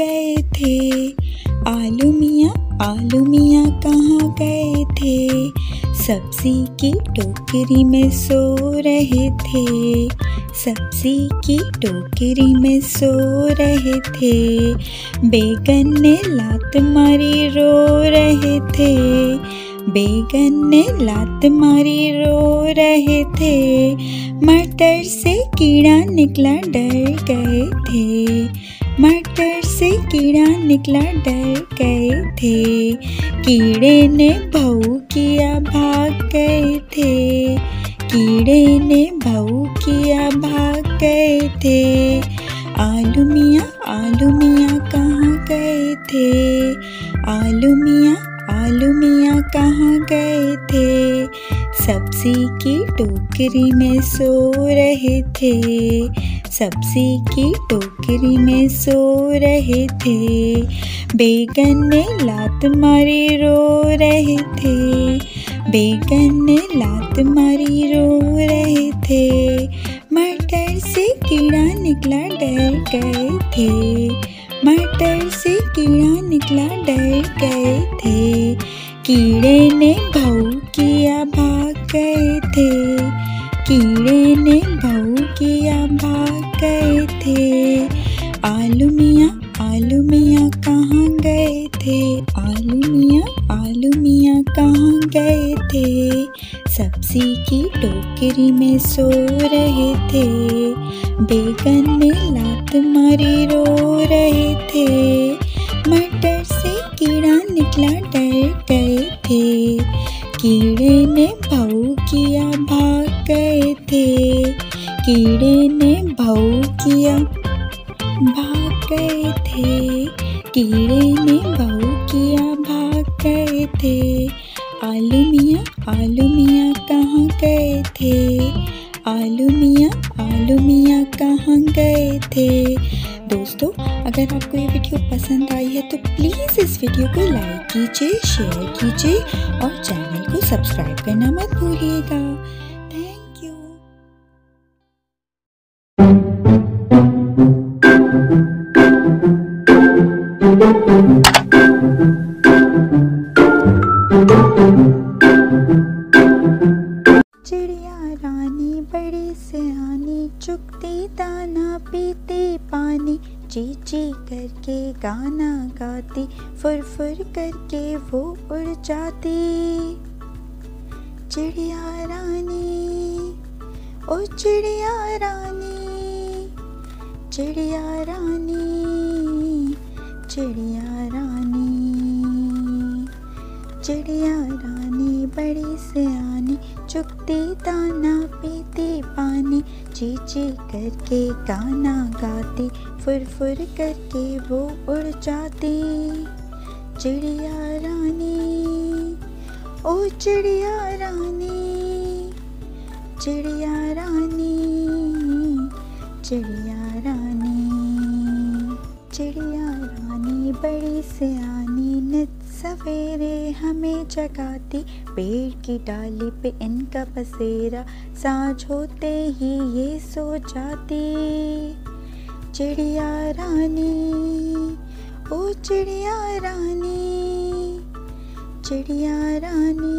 गए थे? आलू मियाँ कहाँ गए थे? सब्जी की टोकरी में सो रहे थे। सब्जी की टोकरी में सो रहे थे। बैगन ने लात मारी रो रहे थे। बैगन ने लात मारी रो रहे थे। मटर से कीड़ा निकला डर गए थे। मटर से कीड़ा निकला डर गए थे। कीड़े ने भौं किया भाग गए थे। कीड़े ने भौं किया भाग गए थे। आलू मियाँ कहाँ गए थे? आलू मियाँ कहाँ गए थे? सब्जी की टोकरी में सो रहे थे। सब्जी की टोकरी में सो रहे थे। बैगन ने लात मारी रो रहे थे। बैगन ने लात मारी रो रहे थे। मटर से कीड़ा निकला डर गए थे। मटर से कीड़ा निकला डर गए थे। कीड़े ने भौं किया भाग गए थे। कीड़े ने भौं किया भाग गए थे। आलू मियाँ कहाँ गए थे? आलू मियाँ कहाँ गए थे? सब्जी की टोकरी में सो रहे थे। बैगन ने लात मारी रो रहे थे। मटर से कीड़ा निकला डर गए थे। कीड़े ने भौं किया भाग गए थे। कीड़े ने भौं किया भाग गए थे। कीड़े ने भौं किया भाग गए थे। आलू मियाँ कहाँ गए थे? आलू मियाँ कहाँ गए थे? दोस्तों, अगर आपको ये वीडियो पसंद आई है तो प्लीज़ इस वीडियो को लाइक कीजिए, शेयर कीजिए और चैनल को सब्सक्राइब करना मत भूलिएगा। Thank you. चिड़िया रानी बड़ी सयानी, चुगती दाना पीती पानी, ची ची करके गाना गाती, फुर फुर करके वो उड़ जाती। चिड़िया रानी, ओ चिड़िया रानी, चिड़िया रानी, चिड़िया रानी। चिड़िया रानी बड़ी सयानी, चुगती दाना पीती पानी, ची ची करके गाना गाती, फुर फुर करके वो उड़ जाती। चिड़िया रानी, ओ चिड़िया रानी, चिड़िया रानी, चिड़िया रानी। चिड़िया रानी बड़ी सयानी, नित सवेरे हमें जगाती, पेड़ की डाली पे इनका बसेरा, सांझ होते ही ये सो जाती। चिड़िया रानी, ओ चिड़िया रानी, चिड़िया रानी,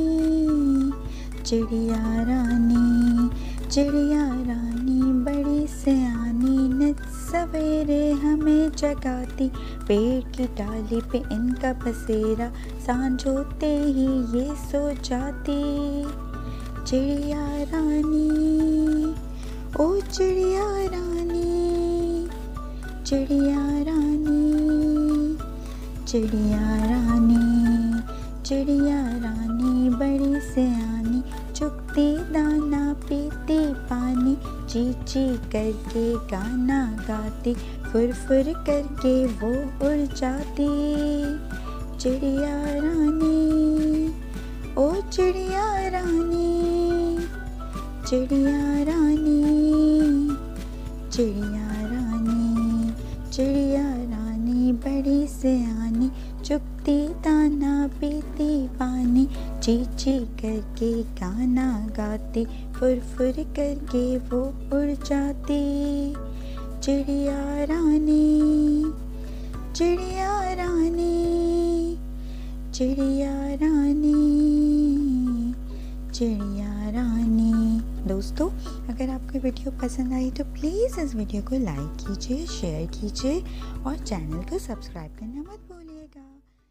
चिड़िया रानी। चिड़िया रानी बड़ी सयानी, नित सवेरे हमें जगाती, पेड़ की डाली पे इनका बसेरा, सांझ होते ही ये सो जाती। चिड़िया रानी, ओ चिड़िया रानी, चिड़िया रानी, चिड़िया रानी। चिड़िया रानी बड़ी सयानी, चुगती दाना पीती पानी, ची ची करके गाना गाती, फुर फुर करके वो उड़ जाती। चिड़िया रानी, ओ चिड़िया रानी, चिड़िया रानी, चिड़िया रानी। चिड़िया रानी बड़ी सयानी, चुगती दाना पीती पानी, ची ची करके गाना गाती, फुर फुर करके वो उड़ जाती। चिड़िया रानी, चिड़िया रानी, चिड़िया रानी, चिड़िया रानी। दोस्तों, अगर आपको वीडियो पसंद आई तो प्लीज़ इस वीडियो को लाइक कीजिए, शेयर कीजिए और चैनल को सब्सक्राइब करना मत भूलिएगा।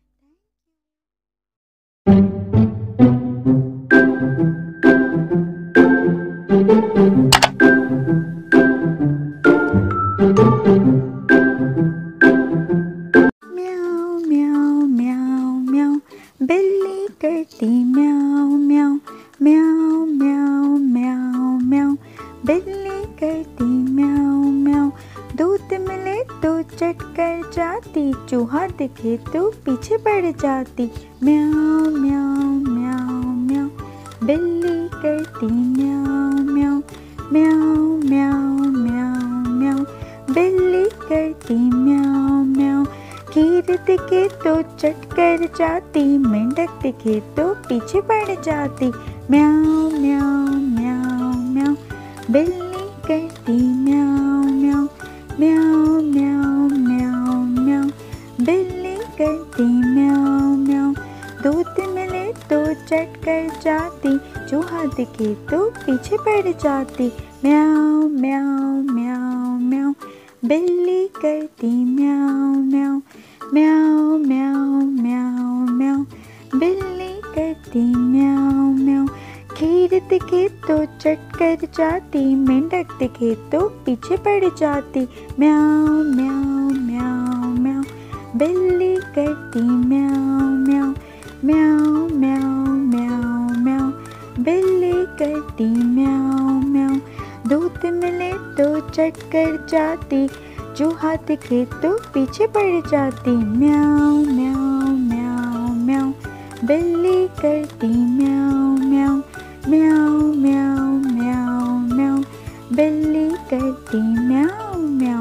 म्याऊ म्याऊ म्याऊ म्याऊ, बिल्ली करती म्याऊ म्याऊ, म्याऊ म्याऊ म्याऊ म्याऊ, बिल्ली करती म्याऊ म्याऊ। दूध मिले तो चट कर जाती, चूहा दिखे तो पीछे पड़ जाती। म्याऊ म्याऊ म्याऊ म्याऊ, बिल्ली करती म्याऊ म्याऊ, म्याऊ म्याऊ म्याऊ म्याऊ, बिल्ली करती म्याऊ म्याऊ। खीर दिखे तो चट कर जाती, मेंढक दिखे तो पीछे पड़ जाती। म्याऊ म्याऊ म्याऊ म्याऊ, बिल्ली करती म्याऊ म्याऊ, म्याऊ म्याऊ म्याऊ म्याऊ, बिल्ली करती म्याऊ म्याऊ। दूध मिले तो चट कर जाती, चूहा दिखे तो पीछे पड़ जाती। म्याऊ म्याऊ म्याऊ म्याऊ, बिल्ली करती म्याऊ म्याऊ, म्याऊ म्याऊ म्याऊ म्याऊ, बिल्ली करती म्याऊ म्याऊ। खीर दिखे तो चट कर जाती, मेंढक दिखे तो पीछे पड़ जाती। म्याऊ म्याऊ म्याऊ म्याऊ, बिल्ली करती म्याऊ म्याऊ, म्याऊ म्याऊ म्याऊ म्याऊ, बिल्ली करती म्याऊ म्याऊ। दूध मिले तो चट कर जाती, चूहा दिखे तो पीछे पड़ जाती। म्याऊ म्याऊ म्याऊ म्याऊ, बिल्ली करती म्याऊ म्याऊ, म्याऊ म्याऊ म्याऊ म्याऊ, बिल्ली करती म्याऊ म्याऊ।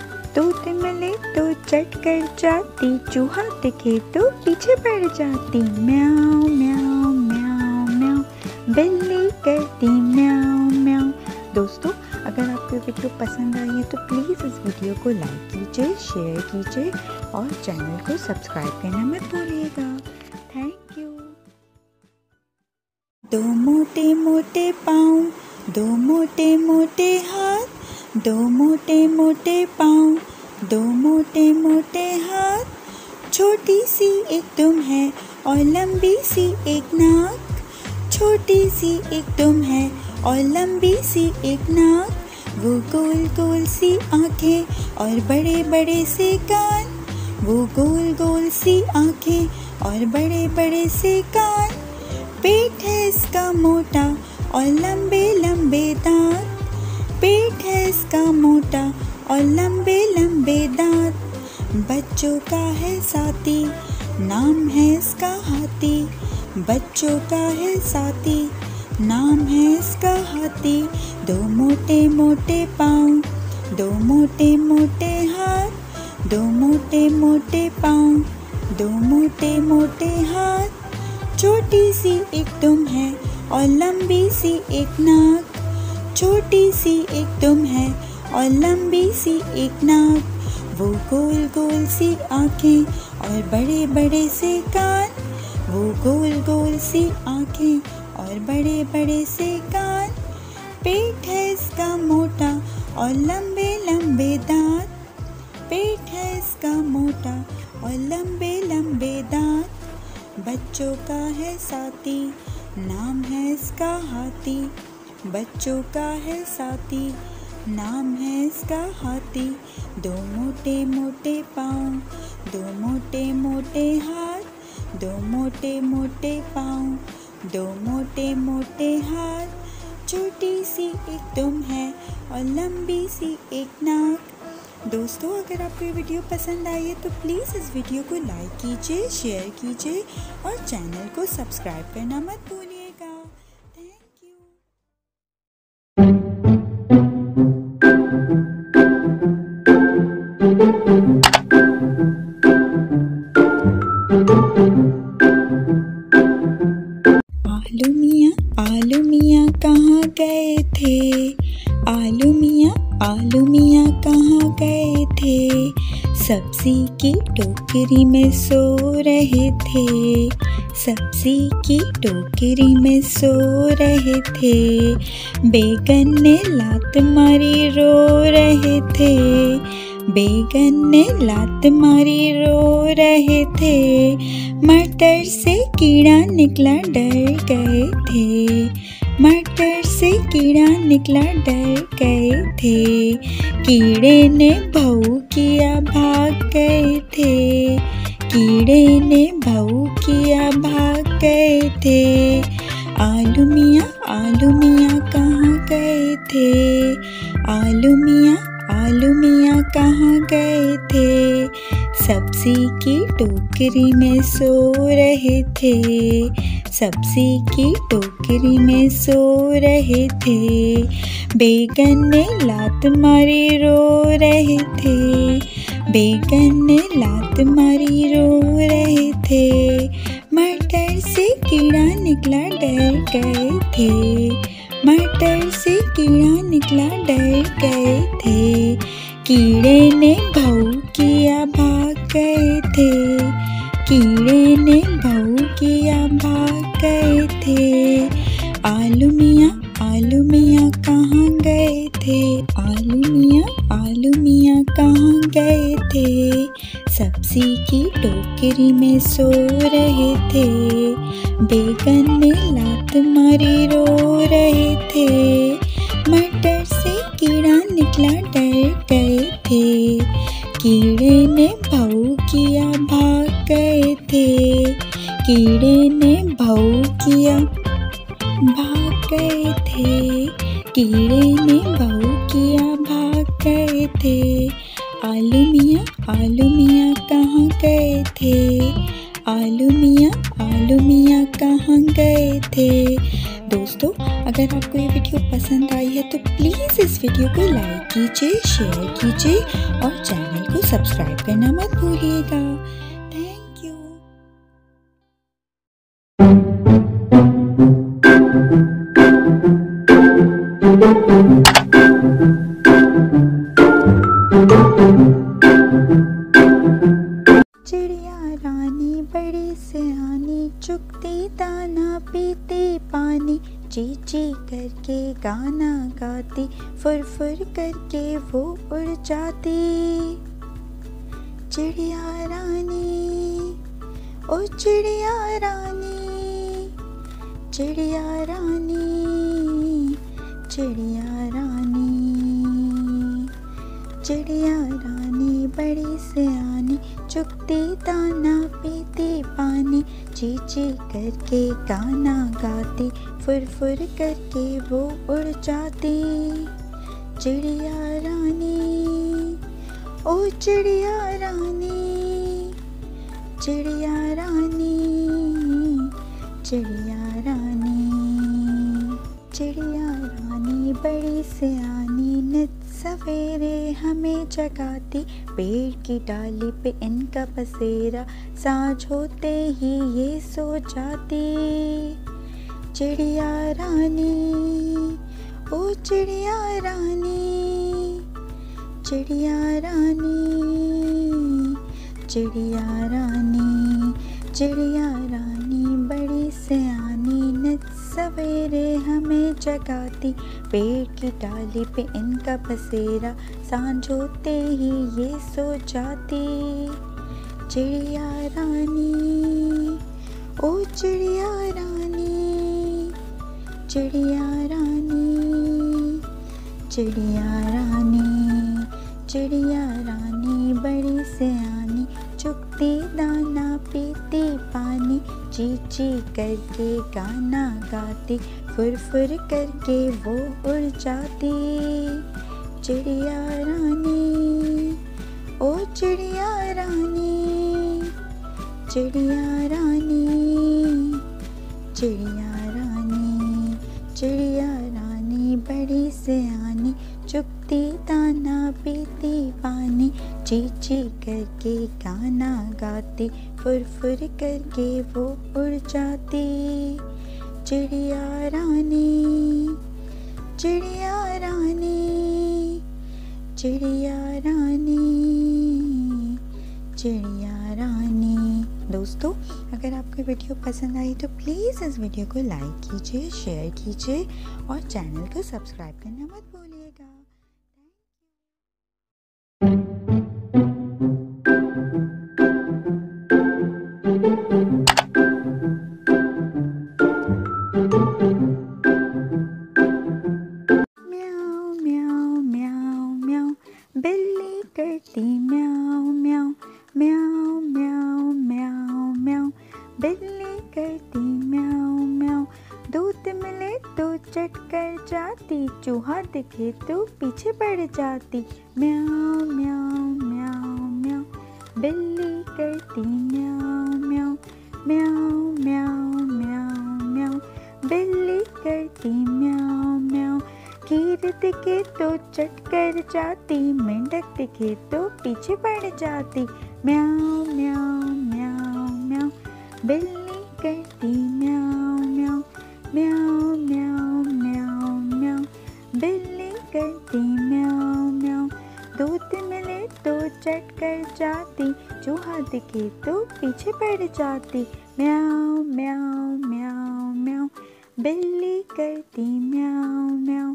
दूध मिले तो चट कर जाती, चूहा दिखे तो पीछे पड़ जाती। म्याऊ म्याऊ म्याऊ म्याऊ, बिल्ली करती म्याऊ म्याऊ। दोस्तों, अगर आपको वीडियो पसंद आई है तो प्लीज़ इस वीडियो को लाइक कीजिए, शेयर कीजिए और चैनल को सब्सक्राइब करना मत भूलिएगा। Thank you. दो मोटे मोटे पाँव, दो मोटे मोटे हाथ, दो मोटे मोटे पाँव, दो मोटे मोटे हाथ। छोटी सी एक दुम है और लंबी सी एक नाक, छोटी सी एक दुम है और लंबी सी एक नाक। वो गोल गोल सी आँखें और बड़े बड़े से कान, वो गोल गोल सी आँखें और बड़े बड़े से कान। पेट है इसका मोटा और लंबे लंबे दांत, पेट है इसका मोटा और लंबे लंबे दांत। बच्चों का है साथी, नाम है इसका हाथी, बच्चों का है साथी, नाम है इसका हाथी। दो मोटे मोटे पाँव, दो मोटे मोटे हाथ, दो मोटे मोटे पाँव, दो मोटे मोटे हाथ। छोटी सी एक दुम है और लंबी सी एक नाक, छोटी सी एक दुम है और लंबी सी एक नाक। वो गोल गोल सी आँखें और बड़े बड़े से कान, वो गोल गोल सी आँखें और बड़े बड़े से कान। पेट है इसका मोटा और लंबे लंबे दांत, पेट है इसका मोटा और लंबे लंबे दांत। बच्चों का है साथी, नाम है इसका हाथी, बच्चों का है साथी, नाम है इसका हाथी। दो मोटे मोटे पाँव, दो मोटे मोटे हाथ, दो मोटे मोटे पाँव, दो मोटे मोटे हाथ। छोटी सी एक दुम है और लंबी सी एक नाक। दोस्तों, अगर आपको ये वीडियो पसंद आई है तो प्लीज़ इस वीडियो को लाइक कीजिए, शेयर कीजिए और चैनल को सब्सक्राइब करना मत भूलिएगा। Thank you. आलू मियाँ कहाँ गए थे, आलू मियाँ कहाँ गए थे। सब्जी सब्जी की टोकरी में सो रहे थे, सब्जी की टोकरी में सो रहे थे। बैगन ने लात मारी रो रहे थे, बैगन ने लात मारी रो रहे थे। मटर से कीड़ा निकला डर गए थे, मटर से कीड़ा निकला डर गए थे। कीड़े ने भौं किया भाग गए थे, कीड़े ने भौं किया भाग गए थे। आलू मियाँ कहाँ गए थे, आलू मियाँ कहाँ गए थे। सब्जी की टोकरी में सो रहे थे, सब्जी की टोकरी में सो रहे थे। बैगन ने लात मारी रो रहे थे, बैगन ने लात मारी रो रहे थे। मटर से कीड़ा निकला डर गए थे, मटर से कीड़ा निकला डर गए थे। कीड़े ने भौं किया भाग गए थे, कीड़े ने भौं किया भाग गए थे। आलू मियाँ कहाँ गए थे, आलू मियाँ कहाँ गए थे। सब्जी की टोकरी में सो रहे थे, बैगन ने लात मारी रो रहे थे। मटर से कीड़ा निकला डर गए थे, कीड़े ने भौं किया भाग गए थे, कीड़े ने भौं किया भाग गए थे, कीड़े ने भौं किया भाग गए थे। आलू मियाँ कहाँ गए थे, आलू मियाँ कहाँ गए थे। दोस्तों, अगर आपको ये वीडियो पसंद आई है तो प्लीज़ इस वीडियो को लाइक कीजिए, शेयर कीजिए और चैनल को सब्सक्राइब करना मत भूलिएगा। Thank you. चिड़िया रानी बड़ी सयानी, चुगती दाना पीती पानी। ची ची करके गाना गाती, फुर फुर करके वो उड़ जाती। चिड़िया रानी, ओ चिड़िया रानी, चिड़िया रानी, चिड़िया रानी। चिड़िया रानी बड़ी सयानी, चुगती दाना पीती पानी। ची ची करके गाना गाती, फुर फुर करके वो उड़ जाती। चिड़िया रानी, ओ चिड़िया रानी, चिड़िया रानी, चिड़िया रानी। चिड़िया रानी बड़ी सयानी, नित सवेरे हमें जगाती। पेड़ की डाली पे इनका बसेरा, सांझ होते ही ये सो जाती। चिड़िया रानी, ओ चिड़िया रानी, चिड़िया रानी, चिड़िया रानी। चिड़िया रानी बड़ी सयानी, नित सवेरे हमें जगाती। पेड़ की डाली पे इनका बसेरा, सांझ होते ही ये सो जाती। चिड़िया रानी, ओ चिड़िया रानी, चिड़िया रानी, चिड़िया रानी। चिड़िया रानी बड़ी सयानी, चुगती दाना पीती पानी। ची ची करके गाना गाती, फुर फुर करके वो उड़ जाती। चिड़िया रानी, ओ चिड़िया रानी, चिड़िया रानी, चिड़िया रानी। चिड़िया रानी बड़ी सयानी, चुगती दाना पीती पानी। ची ची करके गाना गाती, फुर फुर करके वो उड़ जाती। चिड़िया रानी, चिड़िया रानी, चिड़िया रानी, चिड़िया रानी। दोस्तों, अगर आपको वीडियो पसंद आई तो प्लीज़ इस वीडियो को लाइक कीजिए, शेयर कीजिए और चैनल को सब्सक्राइब करना मत भूलिएगा। म्याऊ म्याऊ म्याऊ म्याऊ, बिल्ली करती म्याऊ म्याऊ। म्याऊ म्याऊ म्याऊ म्याऊ, बिल्ली करती म्याऊ म्याऊ। दूध मिले तो चट कर जाती, चूहा दिखे तो पीछे पड़ जाती। म्याऊ म्याऊ म्याऊ म्याऊ, बिल्ली करती म्याऊ म्याऊ। म्याऊ म्याऊ म्याऊ म्याऊ, बिल्ली करती म्याऊ म्याऊ। कीर दिखे तो चट कर जाती, मेंढक दिखे तो पीछे पड़ जाती। म्याऊ म्याऊ म्याऊ म्याऊ, बिल्ली करती म्याऊ म्याऊ। म्याऊ म्याऊ म्याऊ म्याऊ, बिल्ली करती म्याऊ म्याऊ। दूध मिले तो चट कर जाती, चूहा दिखे तो पीछे पड़ जाती। म्याऊ म्याऊ म्याऊ म्याऊ, बिल्ली करती म्याऊ म्याऊ।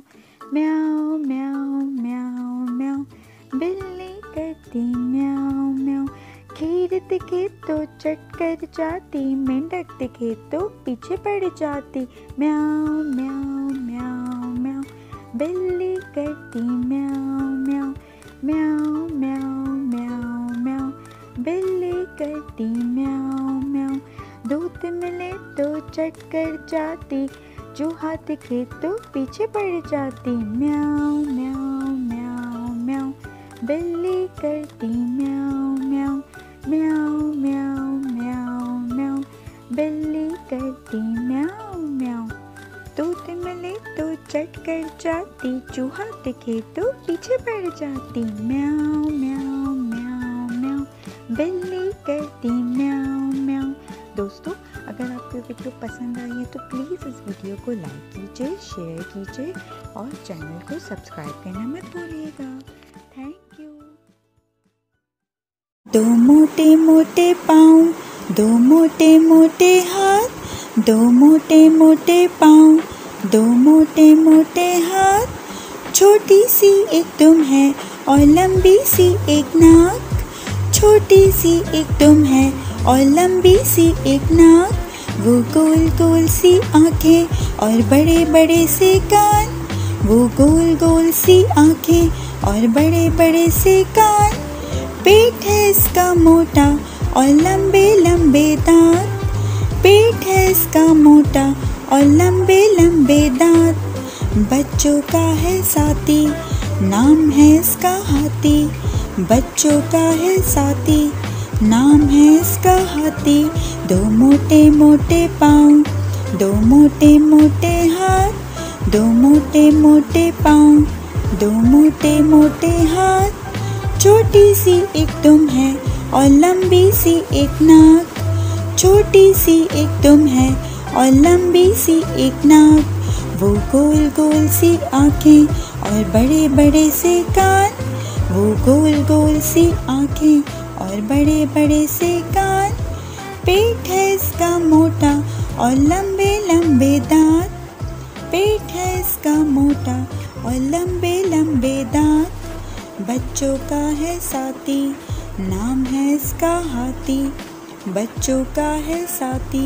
म्याऊ म्याऊ म्याऊ म्याऊ, बिल्ली करती म्याऊ म्याऊ। खीर दिखे तो चट कर जाती, मेंढक दिखे तो पीछे पड़ जाती। म्याऊ म्याऊ म्याऊ म्याऊ, बिल्ली करती म्याऊ म्याऊ। म्याऊ म्याऊ म्याऊ म्याऊ, बिल्ली करती म्याऊ म्याऊ। दूध मिले तो चट कर जाती, चूहा दिखे तो पीछे पड़ जाती। म्याऊ म्याऊ म्याऊ म्याऊ, बिल्ली करती म्याऊ म्याऊ। म्याऊ म्याऊ म्याऊ म्याऊ, बिल्ली करती म्याऊ म्याऊ। दूध मिले तो चट कर जाती, चूहा दिखे तो पीछे पड़ जाती। म्याऊ म्याऊ म्याऊ म्याऊ, बिल्ली करती म्याऊ म्याऊ। दोस्तों, अगर आपको वीडियो पसंद आई है तो प्लीज़ इस वीडियो को लाइक कीजिए, शेयर कीजिए और चैनल को सब्सक्राइब करना मत भूलिएगा। Thank you. दो मोटे मोटे पाँव, दो मोटे मोटे हाथ, दो मोटे मोटे पाँव, दो मोटे मोटे हाथ। छोटी सी एक दुम है और लंबी सी एक नाक। छोटी सी एक दुम है और लंबी सी एक नाक। वो गोल गोल सी आँखें और बड़े बड़े से कान। वो गोल गोल सी आँखें और बड़े बड़े से कान। पेट है इसका मोटा और लंबे लंबे दांत। पेट है इसका मोटा और लंबे लंबे दांत। बच्चों का है साथी, नाम है इसका हाथी। बच्चों का है साथी, नाम है इसका हाथी। दो मोटे मोटे पाँव, दो मोटे मोटे हाथ, दो मोटे मोटे पाँव, दो मोटे मोटे हाथ। छोटी सी एक दुम है और लंबी सी एक नाक। छोटी सी एक दुम है और लंबी सी एक नाक। वो गोल गोल सी आँखें और बड़े बड़े से कान। वो गोल गोल सी आँखें और बड़े बड़े से कान। पेट है इसका मोटा और लंबे लंबे दांत। पेट है इसका मोटा और लंबे लंबे दांत। बच्चों का है साथी, नाम है इसका हाथी। बच्चों का है साथी,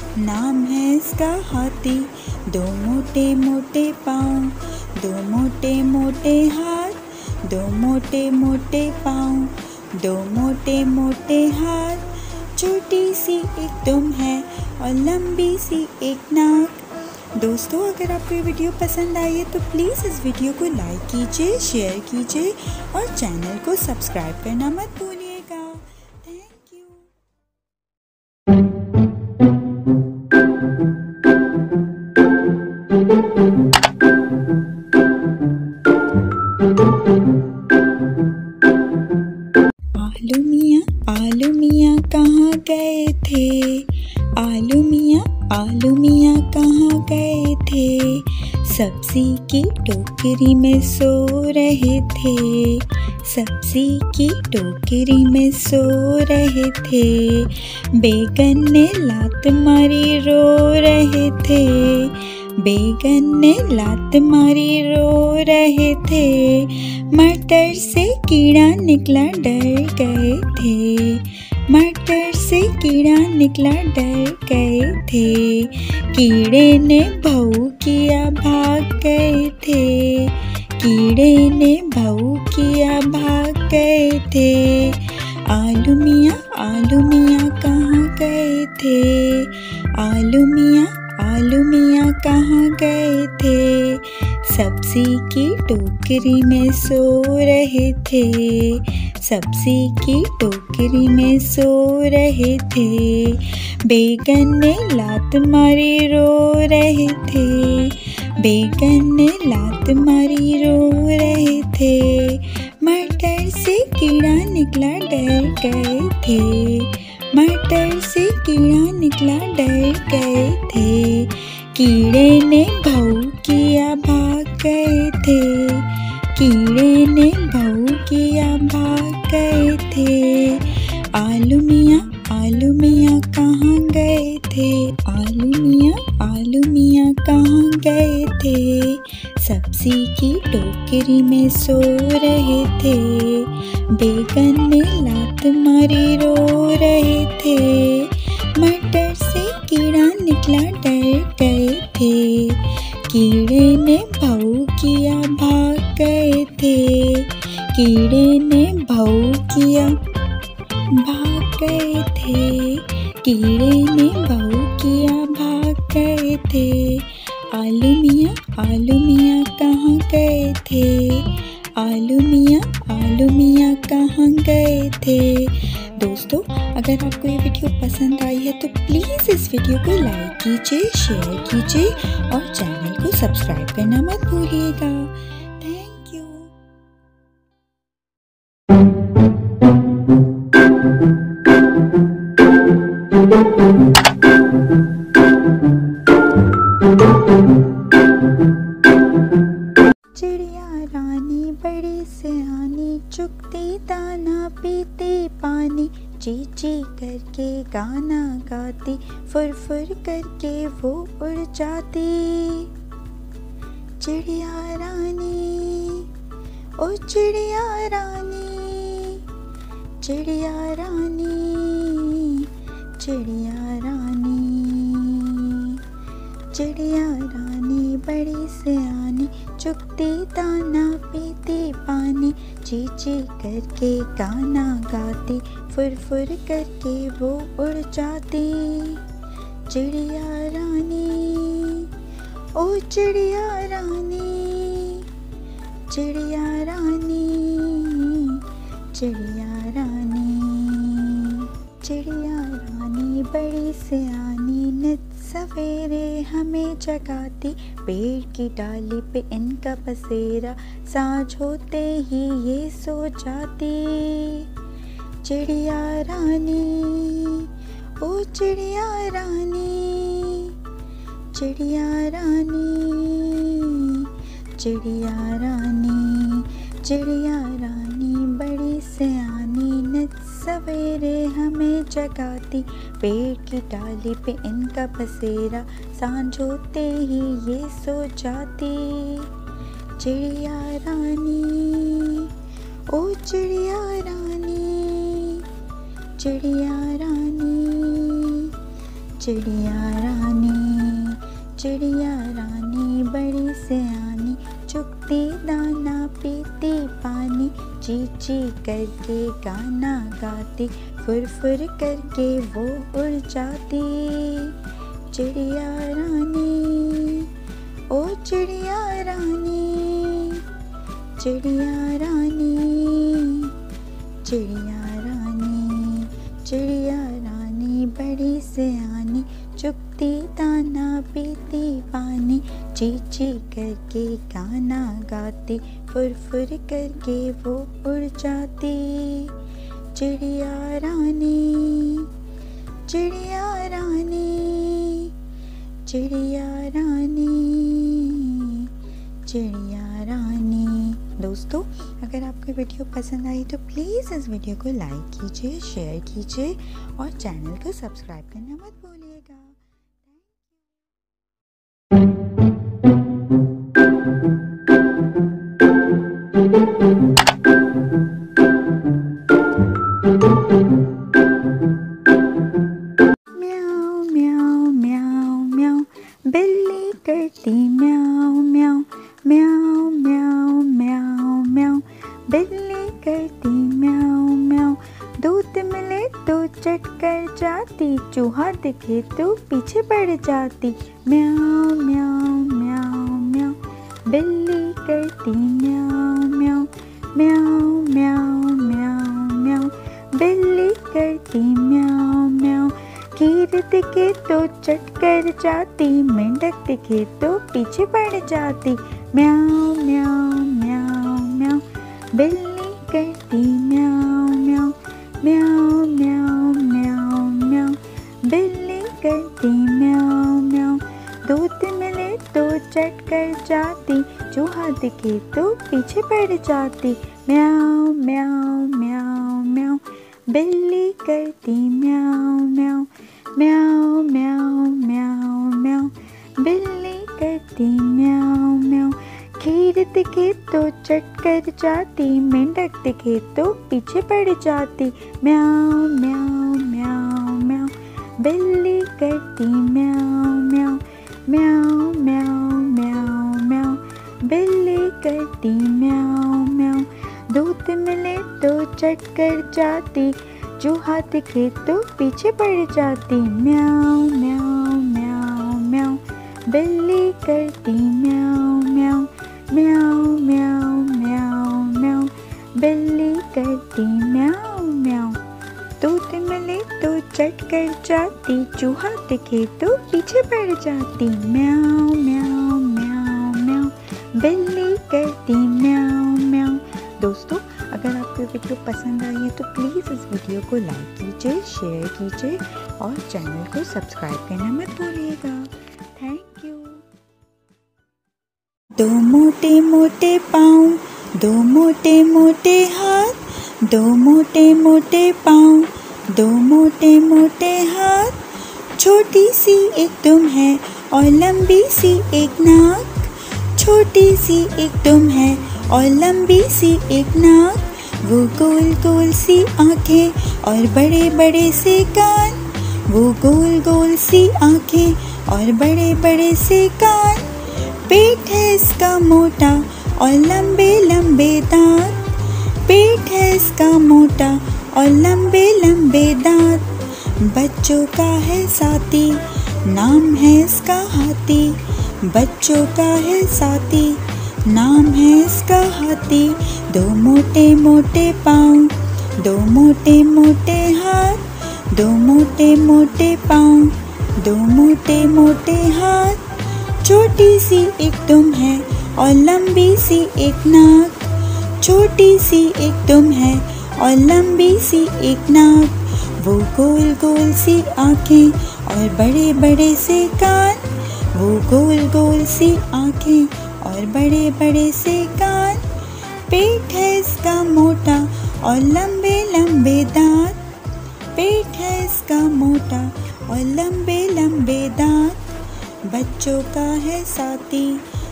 नाम है इसका हाथी। दो मोटे मोटे पाँव, दो मोटे मोटे हाथ, दो मोटे मोटे पाँव, दो मोटे मोटे हाथ। छोटी सी एक दुम है और लंबी सी एक नाक। दोस्तों, अगर आपको ये वीडियो पसंद आई है तो प्लीज़ इस वीडियो को लाइक कीजिए, शेयर कीजिए और चैनल को सब्सक्राइब करना मत भूलिएगा। Thank you. आलू मियाँ कहाँ गए थे? आलू मियाँ कहाँ गए थे? सब्जी की टोकरी में सो रहे थे। सब्जी की टोकरी में सो रहे थे। बैगन ने लात मारी रो रहे थे। बैगन ने लात मारी रो रहे थे। मटर से कीड़ा निकला डर गए थे। मटर से कीड़ा निकला डर गए थे। कीड़े ने भौ किया भाग गए थे। कीड़े ने भौ किया भाग गए थे। आलू मियाँ कहाँ गए थे। आलू मियाँ कहाँ गए थे। सब्जी की टोकरी में सो रहे थे। सब्जी की टोकरी में सो रहे थे। बैगन ने लात मारी रो रहे थे। बैगन ने लात मारी रो रहे थे। मटर से कीड़ा निकला डर गए थे। मटर से कीड़ा निकला डर गए थे। कीड़े ने भौ किया भाग गए थे। कीड़े ने भौ किया भाग गए थे। आलू मियाँ कहाँ गए थे। आलू मियाँ कहाँ गए थे। सब्जी की टोकरी में सो रहे थे। बैगन ने लात मारी रो रहे थे। मटर से कीड़ा निकला डर गए थे। कीड़े ने भौ किया भाग गए थे। कीड़े ने भौ किया भाग गए थे। कीड़े ने भौ किया भाग गए थे। आलू मियाँ कहाँ गए थे। आलू मियाँ कहाँ गए थे। दोस्तों, अगर आपको ये वीडियो पसंद आई है तो प्लीज़ इस वीडियो को लाइक कीजिए, शेयर कीजिए और चैनल को सब्सक्राइब करना मत भूलिएगा। Thank you. चिड़िया रानी बड़ी सयानी, चुगती दाना पीती पानी। ची ची करके गाना गाती, फुर फुर करके वो उड़ जाती। चिड़िया रानी, ओ चिड़िया रानी, चिड़िया रानी, चिड़िया रानी। चिड़िया रानी बड़ी सयानी, चुगती दाना पीती पानी। ची ची करके गाना गाती, फुर फुर करके वो उड़ जाती। चिड़िया रानी, ओ चिड़िया रानी, चिड़िया रानी, चिड़िया रानी। चिड़िया रानी बड़ी सयानी, नित सवेरे हमें जगाती। पेड़ की डाली पे इनका बसेरा, सांझ होते ही ये सो जाती। चिड़िया रानी, ओ चिड़िया रानी, चिड़िया रानी, चिड़िया रानी। चिड़िया रानी बड़ी सयानी, नित सवेरे हमें जगाती। पेड़ की डाली पे इनका बसेरा, सांझ होते ही ये सो जाती। चिड़िया रानी, ओ चिड़िया रानी, चिड़िया रानी, चिड़िया रानी। चिड़िया रानी बड़ी सयानी, चुगती दाना पीती पानी। ची ची करके गाना गाती, फुर फुर करके वो उड़ जाती। चिड़िया रानी, ओ चिड़िया रानी, चिड़िया रानी, चिड़िया रानी। चिड़िया रानी बड़ी सयानी, चुगती दाना पीती पानी। ची ची करके गाना गाती, फुर फुर करके वो उड़ जाती। चिड़िया रानी, चिड़िया रानी, चिड़िया रानी, चिड़िया रानी। दोस्तों, अगर आपको वीडियो पसंद आई तो प्लीज़ इस वीडियो को लाइक कीजिए, शेयर कीजिए और चैनल को सब्सक्राइब करना मत भूलिएगा। म्याऊ म्याऊ म्याऊ म्याऊ, बिल्ली करती म्याऊ म्याऊ, म्याऊ म्याऊ म्याऊ म्याऊ, बिल्ली करती म्याऊ म्याऊ। दूध मिले तो चट कर जाती, चूहा दिखे तो पीछे पड़ जाती। म्याऊ म्याऊ म्याऊ म्याऊ, बिल्ली करती म्याऊ म्याऊ, म्याऊ म्याऊ म्याऊ म्याऊ, बिल्ली करती म्याऊ म्याऊ। खीर दिखे तो चट कर जाती, मेंढक दिखे तो पीछे पड़ जाती। म्याऊ म्याऊ म्याऊ म्याऊ, बिल्ली करती म्याऊ म्याऊ, म्याऊ म्याऊ म्याऊ म्याऊ, बिल्ली करती म्याऊ म्याऊ। दूध मिले तो चट कर जाती, चूहा दिखे तो पीछे पड़ जाती। म्याऊ म्याऊ म्याऊ म्याऊ, बिल्ली करती म्याऊ म्याऊ, म्याऊ म्याऊ म्याऊ म्याऊ, बिल्ली करती म्याऊ म्याऊ। खीर दिखे तो चट कर जाती, मेंढक दिखे तो पीछे पड़ जाती। म्याऊ म्याऊ म्याऊ म्याऊ, बिल्ली करती म्याऊ म्याऊ, म्याऊ म्याऊ म्याऊ म्याऊ, बिल्ली करती म्याऊ म्याऊ। दूध मिले तो चट कर जाती, चूहा दिखे तो पीछे पड़ जाती। म्याऊ म्याऊ म्याऊ म्याऊ, बिल्ली करती म्याऊ म्याऊ, म्याऊ म्याऊ म्याऊ म्याऊ, बिल्ली करती म्याऊ म्याऊ। दूध मिले तो चट कर जाती, चूहा दिखे तो पीछे पड़ जाती। म्याऊ म्याऊ म्याऊ म्याऊ, बिल्ली करती म्याऊ म्याऊ। दोस्तों, अगर आपको वीडियो पसंद आई है तो प्लीज़ इस वीडियो को लाइक कीजिए, शेयर कीजिए और चैनल को सब्सक्राइब करना मत भूलिएगा। Thank you. दो मोटे मोटे पाँव, दो मोटे मोटे हाथ, दो मोटे मोटे पाँव, दो मोटे मोटे हाथ। छोटी सी एक दुम है और लंबी सी एक नाक, छोटी सी एक दुम है और लंबी सी एक नाक। वो गोल गोल सी आँखें और बड़े बड़े से कान, वो गोल गोल सी आँखें और बड़े बड़े से कान। पेट है इसका मोटा और लंबे लंबे दांत, पेट है इसका मोटा और लंबे लंबे दांत। बच्चों का है साथी, नाम है इसका हाथी, बच्चों का है साथी, नाम है इसका हाथी। दो मोटे मोटे पाँव, दो मोटे मोटे हाथ, दो मोटे मोटे पाँव, दो मोटे मोटे हाथ। छोटी सी एक दुम है और लंबी सी एक नाक, छोटी सी एक दुम है और लंबी सी एक नाक। वो गोल गोल सी आँखें और बड़े बड़े से कान, वो गोल गोल सी आँखें और बड़े बड़े से कान। पेट है इसका मोटा और लंबे लंबे दांत, पेट है इसका मोटा और लंबे लंबे दांत। बच्चों का है साथी,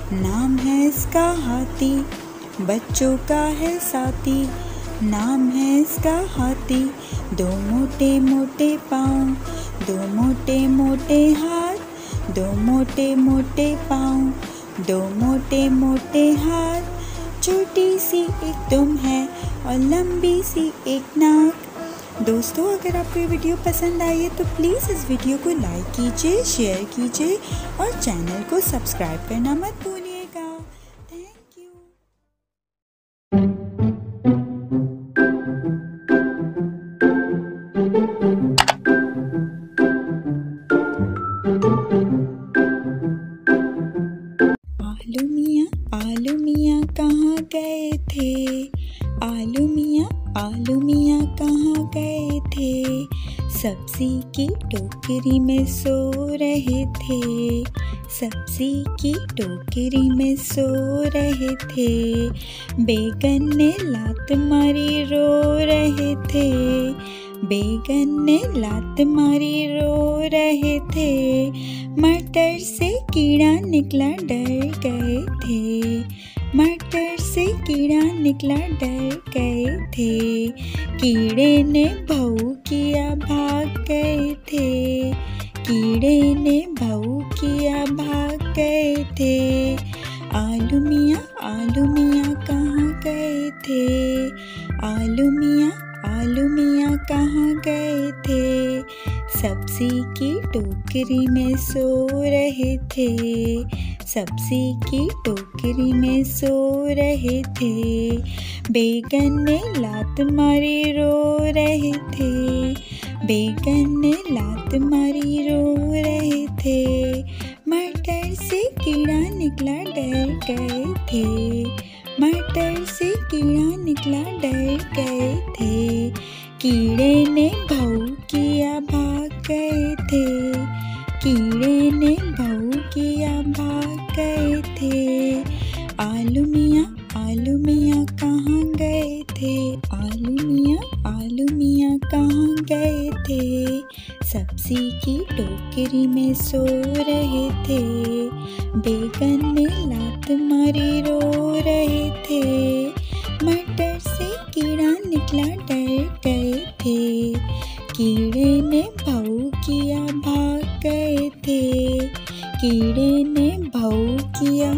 नाम है इसका हाथी, बच्चों का है साथी, नाम है इसका हाथी। दो मोटे मोटे पाँव, दो मोटे मोटे हाथ, दो मोटे मोटे पाँव, दो मोटे मोटे हाथ। छोटी सी एक दुम है और लंबी सी एक नाक। दोस्तों, अगर आपको ये वीडियो पसंद आई है तो प्लीज़ इस वीडियो को लाइक कीजिए, शेयर कीजिए और चैनल को सब्सक्राइब करना मत भूलिएगा। Thank you. आलू मियाँ कहाँ गए थे, आलू मियाँ कहाँ गए थे। सब सब्जी की टोकरी में सो रहे थे, सब्जी की टोकरी में सो रहे थे। बैगन ने लात मारी रो रहे थे, बैगन ने लात मारी रो रहे थे। मटर से कीड़ा निकला डर गए थे, मटर से कीड़ा निकला डर गए थे। कीड़े ने भौं किया भाग गए थे, कीड़े ने भौं किया भाग गए थे। आलू मियाँ कहाँ गए थे, आलू मियाँ कहाँ गए थे। सब्जी की टोकरी में सो रहे थे, सब्जी की टोकरी में सो रहे थे। बैगन ने लात मारी रो रहे थे, बैगन ने लात मारी रो रहे थे। मटर से कीड़ा निकला डर गए थे, मटर से कीड़ा निकला डर गए थे। कीड़े ने भौं किया भाग गए थे, कीड़े ने भौं किया भाग गए थे। आलू मियाँ कहाँ गए थे, आलू मियाँ कहाँ गए थे। सब्जी की टोकरी में सो रहे थे, बैगन ने लात मारी रो रहे थे। मटर से कीड़ा निकला डर गए थे, कीड़े ने भौं किया भाग गए थे, कीड़े ने भौं किया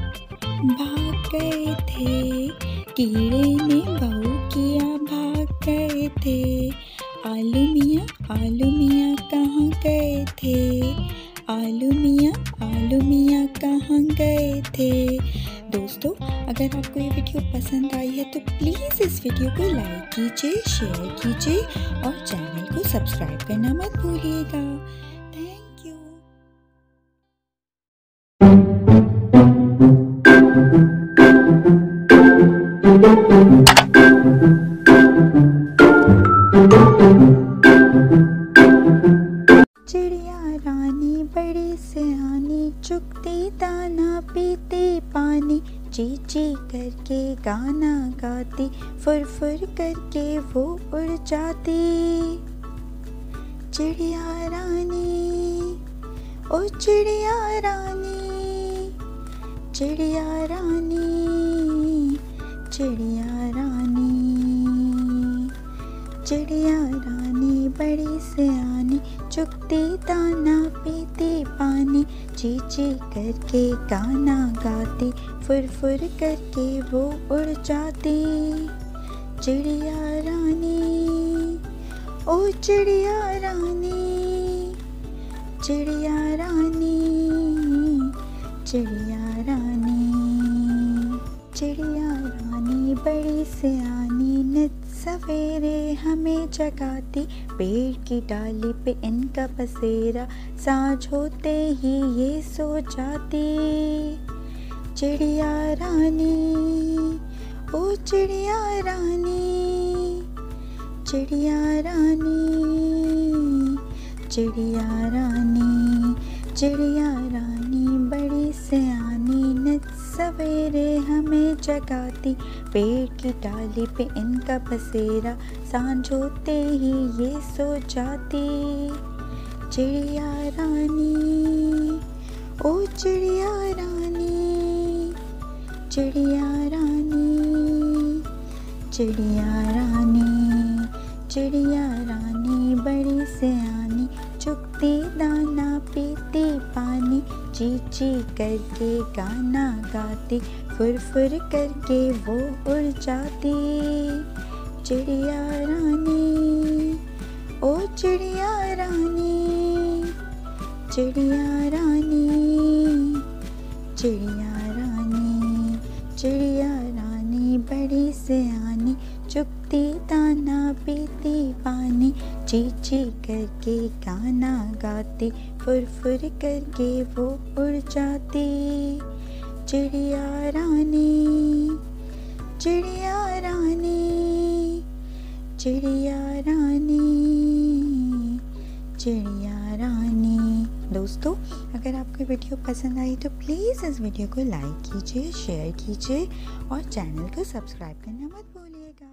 भाग गए थे, कीड़े ने भौं किया भाग गए थे। आलू मियाँ कहाँ गए थे, आलू मियाँ कहाँ गए थे। दोस्तों, अगर आपको ये वीडियो पसंद आई है तो प्लीज़ इस वीडियो को लाइक कीजिए, शेयर कीजिए और चैनल को सब्सक्राइब करना मत भूलिएगा। Thank you. चिड़िया रानी बड़ी सयानी, चुगती दाना पीती पानी। ची ची करके गाना गाती, फुर फुर करके वो उड़ जाती। चिड़िया रानी, ओ चिड़िया रानी, चिड़िया रानी, चिड़िया रानी। चिड़िया रानी बड़ी सयानी, चुगती दाना पीती पानी। ची ची करके गाना गाती, फुर फुर करके वो उड़ जाती। चिड़िया रानी, ओ चिड़िया रानी, चिड़िया रानी, चिड़िया रानी। चिड़िया रानी बड़ी सयानी, नित सवेरे हमें जगाती। पेड़ की डाली पे इनका बसेरा, सांझ होते ही ये सो जाती। चिड़िया रानी, ओ चिड़िया रानी, चिड़िया रानी, चिड़िया रानी। चिड़िया रानी बड़ी सयानी, नित सवेरे हमें जगाती। पेड़ की डाली पे इनका बसेरा, सांझ होते ही ये सो जाती। चिड़िया रानी, ओ चिड़िया रानी, चिड़िया रानी, चिड़िया रानी। चिड़िया रानी बड़ी सयानी, चुगती दाना पीती पानी। ची ची करके गाना गाती, फुर फुर करके वो उड़ जाती। चिड़िया रानी, ओ चिड़िया रानी, चिड़िया रानी, चिड़िया रानी। चिड़िया रानी बड़ी सयानी, चुगती दाना पीती पानी। ची ची करके गाना गाती, फुर फुर करके वो उड़ जाती। चिड़िया रानी, चिड़िया रानी, चिड़िया रानी, चिड़िया रानी। दोस्तों, अगर आपको वीडियो पसंद आई तो प्लीज़ इस वीडियो को लाइक कीजिए, शेयर कीजिए और चैनल को सब्सक्राइब करना मत भूलिएगा।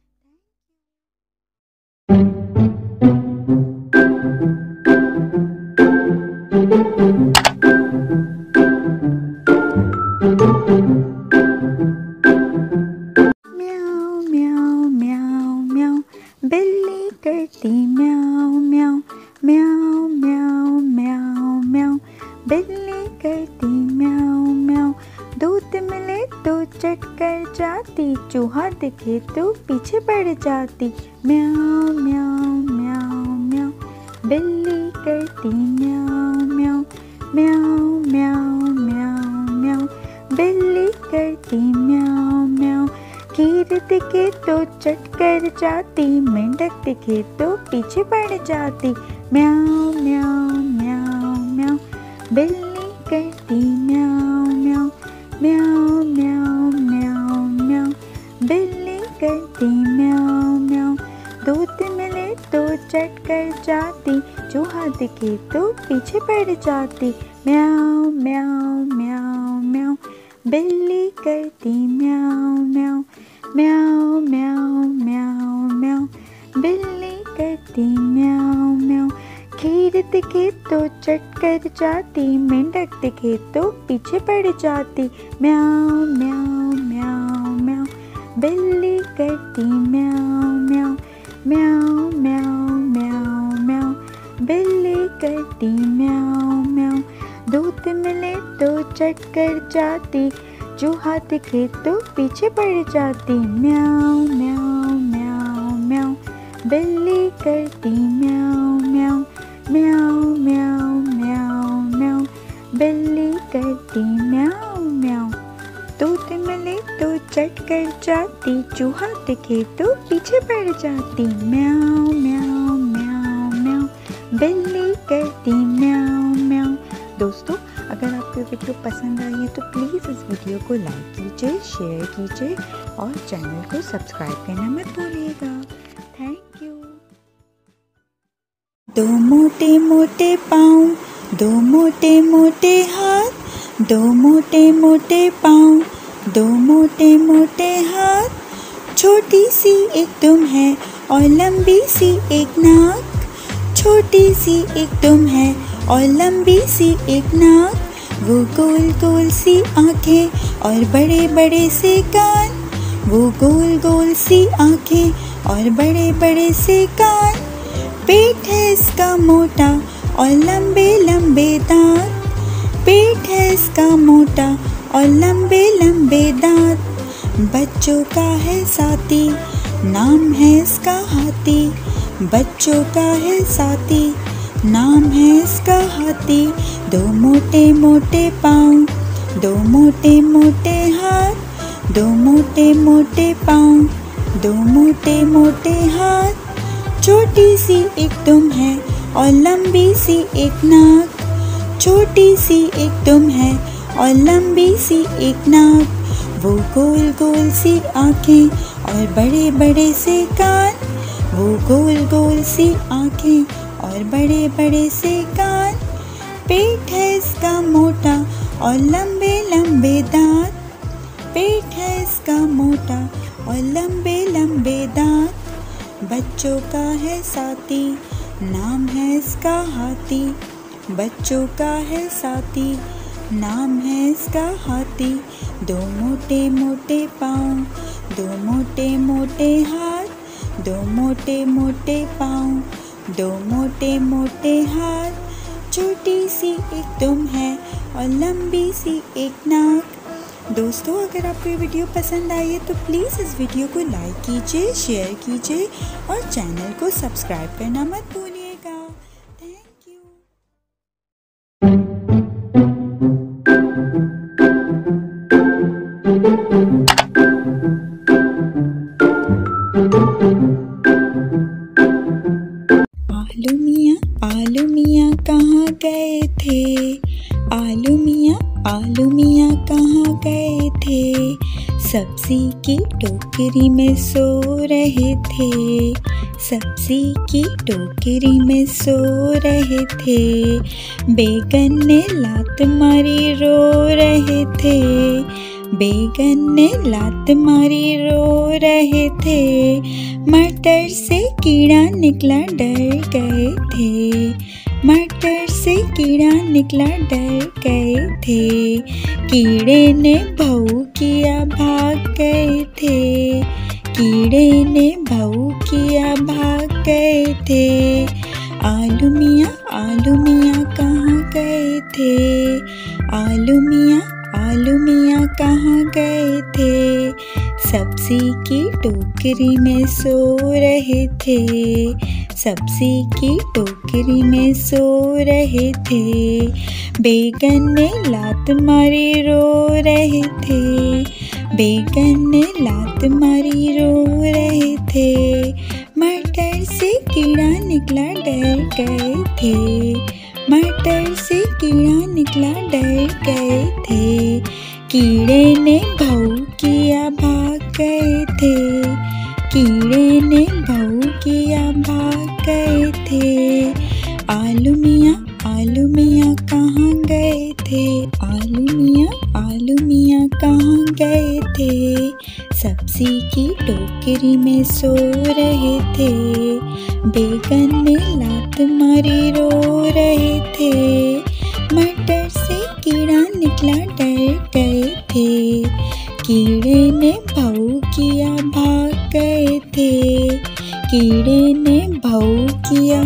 म्याऊ म्याऊ म्याऊ म्याऊ, बिल्ली करती म्याऊ म्याऊ। म्याऊ म्याऊ म्याऊ म्याऊ, बिल्ली करती म्याऊ म्याऊ। दूध मिले तो चट कर जाती, चूहा दिखे तो पीछे पड़ जाती। म्याऊ म्याऊ म्याऊ म्याऊ, बिल्ली करती म्याऊ म्याऊ। म्याऊ म्याऊ म्याऊ म्याऊ, बिल्ली करती म्याऊ म्याऊ। खीर दिखे तो चट कर जाती, मेंढक दिखे तो पीछे पड़ जाती। म्याऊ म्याऊ म्याऊ म्याऊ, बिल्ली करती म्याऊ म्याऊ। म्याऊ म्याऊ म्याऊ म्याऊ, बिल्ली करती म्याऊ म्याऊ। दूध मिले तो चट कर जाती, चूहा दिखे तो पीछे पड़ जाती। म्याऊ म्याऊ म्याऊ म्याऊ, बिल्ली करती म्याऊ म्याऊ। म्याऊ म्याऊ म्याऊ म्याऊ, बिल्ली करती म्याऊ म्याऊ। खीर दिखे तो चट कर जाती, मेंढक दिखे तो पीछे पड़ जाती। म्याऊ म्याऊ म्याऊ म्याऊ, बिल्ली करती म्याऊ म्याऊ। म्याऊ म्याऊ म्याऊ म्याऊ, बिल्ली करती म्याऊ म्याऊ। दूध मिले तो चट कर जाती, चूहा दिखे तो पीछे पड़ जाती। म्याऊ म्याऊ म्याऊ म्याऊ, बिल्ली करती म्याऊ म्याऊ। म्याऊ म्याऊ म्याऊ म्याऊ, बिल्ली करती म्याऊ म्याऊ। दूध मिले तो चट कर जाती, चूहा दिखे तो पीछे पड़ जाती। म्याऊ म्याऊ म्याऊ म्याऊ, बिल्ली करती म्याऊ म्याऊ। दोस्तों, अगर आपको वीडियो पसंद आई है तो प्लीज़ इस वीडियो को लाइक कीजिए, शेयर कीजिए और चैनल को सब्सक्राइब करना मत भूलिएगा। Thank you. दो मोटे मोटे पाँव, दो मोटे मोटे हाथ, दो मोटे मोटे पाँव, दो मोटे मोटे हाथ। छोटी सी एक दुम है और लंबी सी एक नाक। छोटी सी एक दुम है और लंबी सी एक नाक। वो गोल गोल सी आँखें और बड़े बड़े से कान। वो गोल गोल सी आँखें और बड़े बड़े से कान। पेट है इसका मोटा और लंबे लंबे दांत। पेट है इसका मोटा और लंबे लंबे दांत। बच्चों का है साथी, नाम है इसका हाथी। बच्चों का है साथी, नाम है इसका हाथी। दो मोटे मोटे पाँव, दो मोटे मोटे हाथ, दो मोटे मोटे पाँव, दो मोटे मोटे हाथ। छोटी सी एक दुम है और लंबी सी एक नाक। छोटी सी एक दुम है और लंबी सी एक नाक। वो गोल गोल सी आँखें और बड़े बड़े से कान। वो गोल गोल सी आँखें और बड़े बड़े से कान। पेट है इसका मोटा और लंबे लंबे दांत। पेट है इसका मोटा और लंबे लंबे दांत। बच्चों का है साथी, नाम है इसका हाथी। बच्चों का है साथी, नाम है इसका हाथी। दो मोटे मोटे पाँव, दो मोटे मोटे हाथ, दो मोटे मोटे पाँव, दो मोटे मोटे हाथ। छोटी सी एक दुम है और लंबी सी एक नाक। दोस्तों, अगर आपको ये वीडियो पसंद आई है तो प्लीज़ इस वीडियो को लाइक कीजिए, शेयर कीजिए और चैनल को सब्सक्राइब करना मत भूलिएगा। Thank you. आलू मियाँ कहाँ गए थे? आलू मियाँ कहाँ गए थे? सब्जी की टोकरी में सो रहे थे, सब्जी की टोकरी में सो रहे थे। बैगन ने लात मारी रो रहे थे, बैगन ने लात मारी रो रहे थे। मटर से कीड़ा निकला डर गए थे, मटर से कीड़ा निकला डर गए थे। कीड़े ने भौं किया भाग गए थे, कीड़े ने भौं किया भाग गए थे। आलू मियाँ कहाँ गए थे, आलू मियाँ कहाँ गए थे। सब्जी की टोकरी में सो रहे थे, सब्जी की टोकरी में सो रहे थे। बैगन ने लात मारी रो रहे थे, बैगन ने लात मारी रो रहे थे। मटर से कीड़ा निकला डर गए थे, मटर से कीड़ा निकला डर गए थे। कीड़े ने भौं किया भाग गए थे, कीड़े ने भौं किया भाग गए थे। आलू मियाँ कहाँ गए थे, आलू मियाँ कहाँ गए थे। सब्जी की टोकरी में सो रहे थे, बैगन ने लात मारी रो रहे थे। मटर से कीड़ा निकला डर गए थे, कीड़े ने भौं किया भाग गए थे, कीड़े ने भौं किया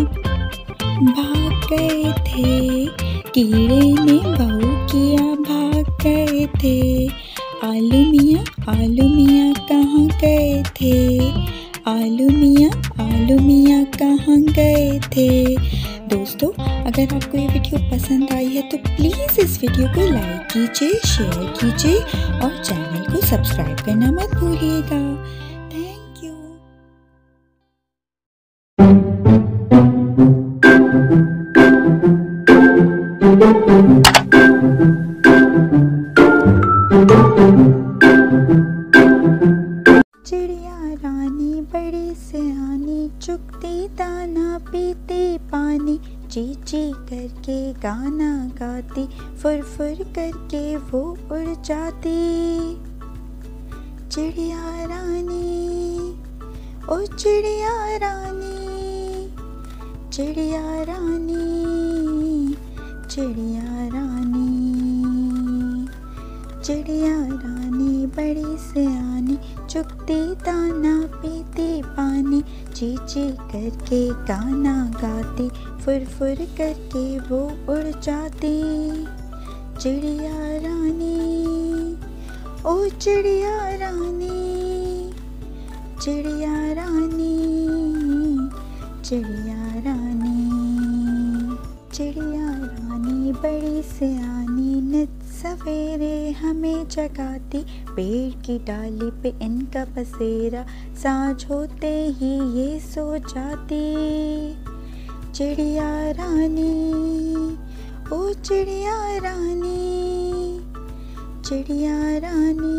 भाग गए थे, कीड़े ने भौं किया भाग गए थे। आलू मियाँ कहाँ गए थे, आलू मियाँ कहाँ गए थे। दोस्तों, अगर आपको ये वीडियो पसंद आई है तो प्लीज़ इस वीडियो को लाइक कीजिए, शेयर कीजिए और चैनल को सब्सक्राइब करना मत भूलिएगा। Thank you. चिड़िया रानी बड़ी सयानी, चुगती दाना पीती पानी। ची ची करके गाना गाती, फुर फुर करके वो उड़ जाती। चिड़िया रानी, ओ चिड़िया रानी, चिड़िया रानी, चिड़िया रानी। चिड़िया रानी बड़ी सयानी, चुगती दाना पीती पानी। ची ची करके गाना गाती, फुर फुर करके वो उड़ जाती। चिड़िया रानी, ओ चिड़िया रानी, चिड़िया रानी, चिड़िया रानी। चिड़िया रानी बड़ी सयानी, नित सवेरे हमें जगाती। पेड़ की डाली पे इनका बसेरा, साँझ होते ही ये सो जाती। चिड़िया रानी, ओ चिड़िया रानी, चिड़िया रानी,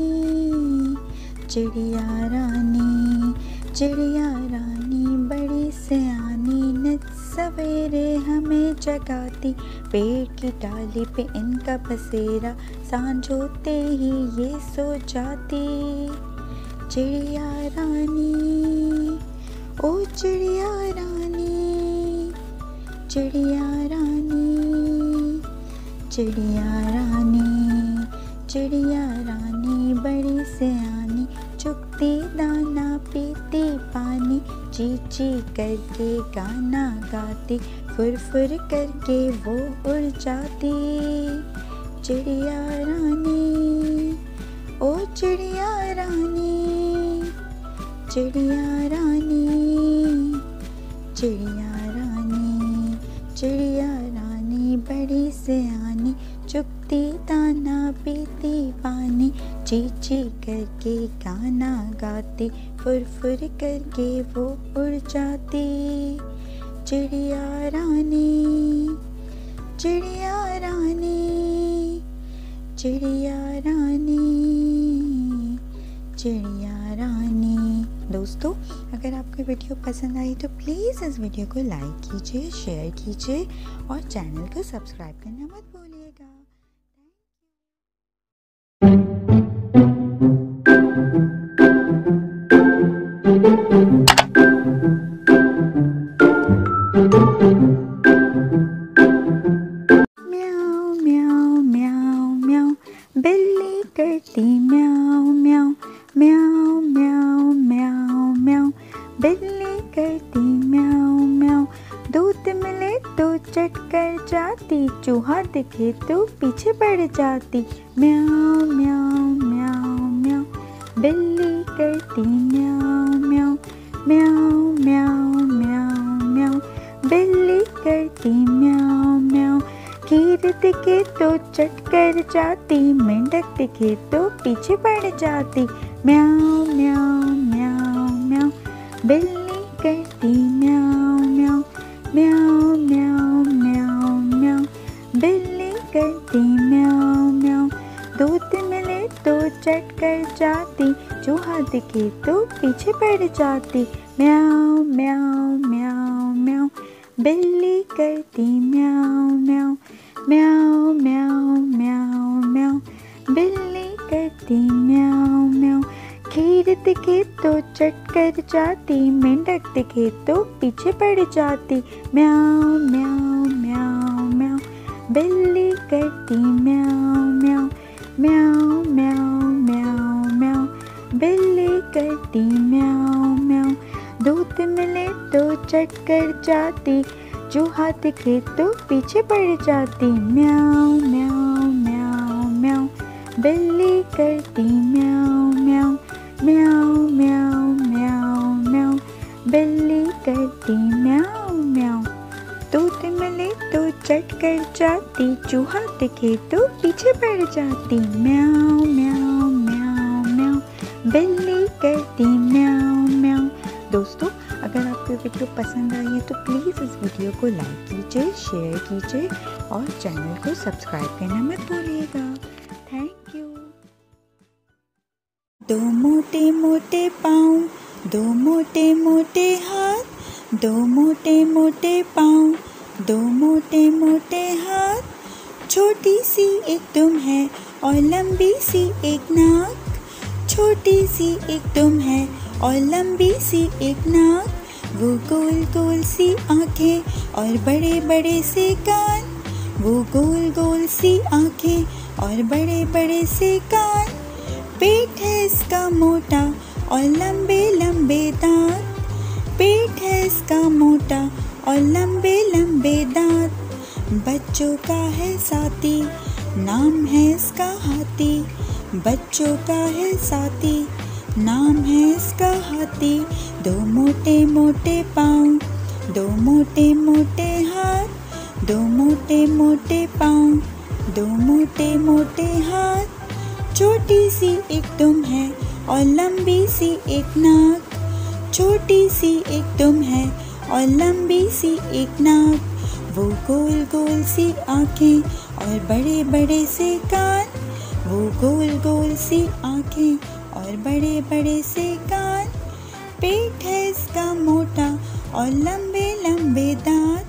चिड़िया रानी। चिड़िया रानी बड़ी सयानी, नित सवेरे हमें जगाती। पेड़ की डाली पे इनका बसेरा, सांझ होते ही ये सो जाती। चिड़िया रानी, ओ चिड़िया रानी, चिड़िया रानी, चिड़िया रानी। चिड़िया रानी बड़ी सयानी, चुगती दाना पीती पानी। ची ची करके गाना गाती, फुर फुर करके वो उड़ जाती। चिड़िया रानी, ओ चिड़िया रानी, चिड़िया रानी, चिड़िया रानी। चिड़िया रानी बड़ी सयानी, चुगती दाना पीती पानी। ची ची करके गाना गाती, फुर फुर करके वो उड़ जाती। चिड़िया रानी, चिड़िया रानी, चिड़िया रानी, चिड़िया रानी। दोस्तों, अगर आपको वीडियो पसंद आई तो प्लीज़ इस वीडियो को लाइक कीजिए, शेयर कीजिए और चैनल को सब्सक्राइब करना मत भूलिएगा। म्याऊ म्याऊ म्याऊ म्याऊ, बिल्ली करती म्याऊ म्याऊ। म्याऊ म्याऊ म्याऊ म्याऊ, बिल्ली करती म्याऊ म्याऊ। दूध मिले तो चट कर जाती, चूहा दिखे तो पीछे पड़ जाती। म्याऊ म्याऊ म्याऊ म्याऊ, बिल्ली करती म्याऊ म्याऊ। म्याऊ म्याऊ म्याऊ म्याऊ, बिल्ली करती म्याऊ म्याऊ। कीर दिखे तो चट कर जाती, मेंढक दिखे तो पीछे पड़ जाती। म्याऊ म्याऊ म्याऊ म्याऊ, बिल्ली करती म्याऊ म्याऊ। म्याऊ म्याऊ म्याऊ म्याऊ, बिल्ली करती म्याऊ म्याऊ। दूध मिले तो चट कर जाती, चूहा दिखे तो पीछे पड़ जाती। म्याऊ म्याऊ म्याऊ म्याऊ, बिल्ली करती म्याऊ म्याऊ। म्याऊ म्याऊ म्याऊ म्याऊ, बिल्ली करती म्याऊ म्याऊ। खीर दिखे तो चट कर जाती, मेंढक दिखे तो पीछे पड़ जाती। म्याऊ म्याऊ म्याऊ म्याऊ, बिल्ली करती म्याऊ म्याऊ। म्याऊ म्याऊ म्याऊ म्याऊ, बिल्ली करती म्याऊ म्याऊ। दूध मिले तो चट कर जाती, चूहा दिखे तो पीछे पड़ जाती। म्याऊ म्याऊ म्याऊ म्याऊ, बिल्ली करती म्याऊ म्याऊ। म्याऊ म्याऊ म्याऊ म्याऊ, बिल्ली करती म्याऊ म्याऊ। दूध मिले तो चट कर जाती, चूहा दिखे तो पीछे पड़ जाती। म्याऊ म्याऊ म्याऊ म्याऊ, बिल्ली करती म्याऊ म्याऊ। दोस्तों, अगर आपको वीडियो पसंद आई है तो प्लीज़ इस वीडियो को लाइक कीजिए, शेयर कीजिए और चैनल को सब्सक्राइब करना मत भूलिएगा। Thank you. दो मोटे मोटे पाँव, दो मोटे मोटे हाथ, दो मोटे मोटे पाँव, दो मोटे मोटे हाथ। छोटी सी एक दुम है और लंबी सी एक नाक। छोटी सी एक दुम है और लंबी सी एक नाक। वो गोल गोल सी आँखें और बड़े बड़े से कान। वो गोल गोल सी आँखें और बड़े बड़े से कान। पेट है इसका मोटा और लंबे लंबे दांत। पेट है इसका मोटा और लंबे लंबे दांत। बच्चों का है साथी, नाम है इसका हाथी। बच्चों का है साथी, नाम है इसका हाथी। दो मोटे मोटे पाँव, दो मोटे मोटे हाथ, दो मोटे मोटे पाँव, दो मोटे मोटे हाथ। छोटी सी एक दुम है और लंबी सी एक नाक। छोटी सी एक दुम है और लंबी सी एक नाक। वो गोल गोल सी आँखें और बड़े बड़े से कान। वो गोल गोल सी आँखें और बड़े बड़े से कान। पेट है इसका मोटा और लंबे लंबे दांत।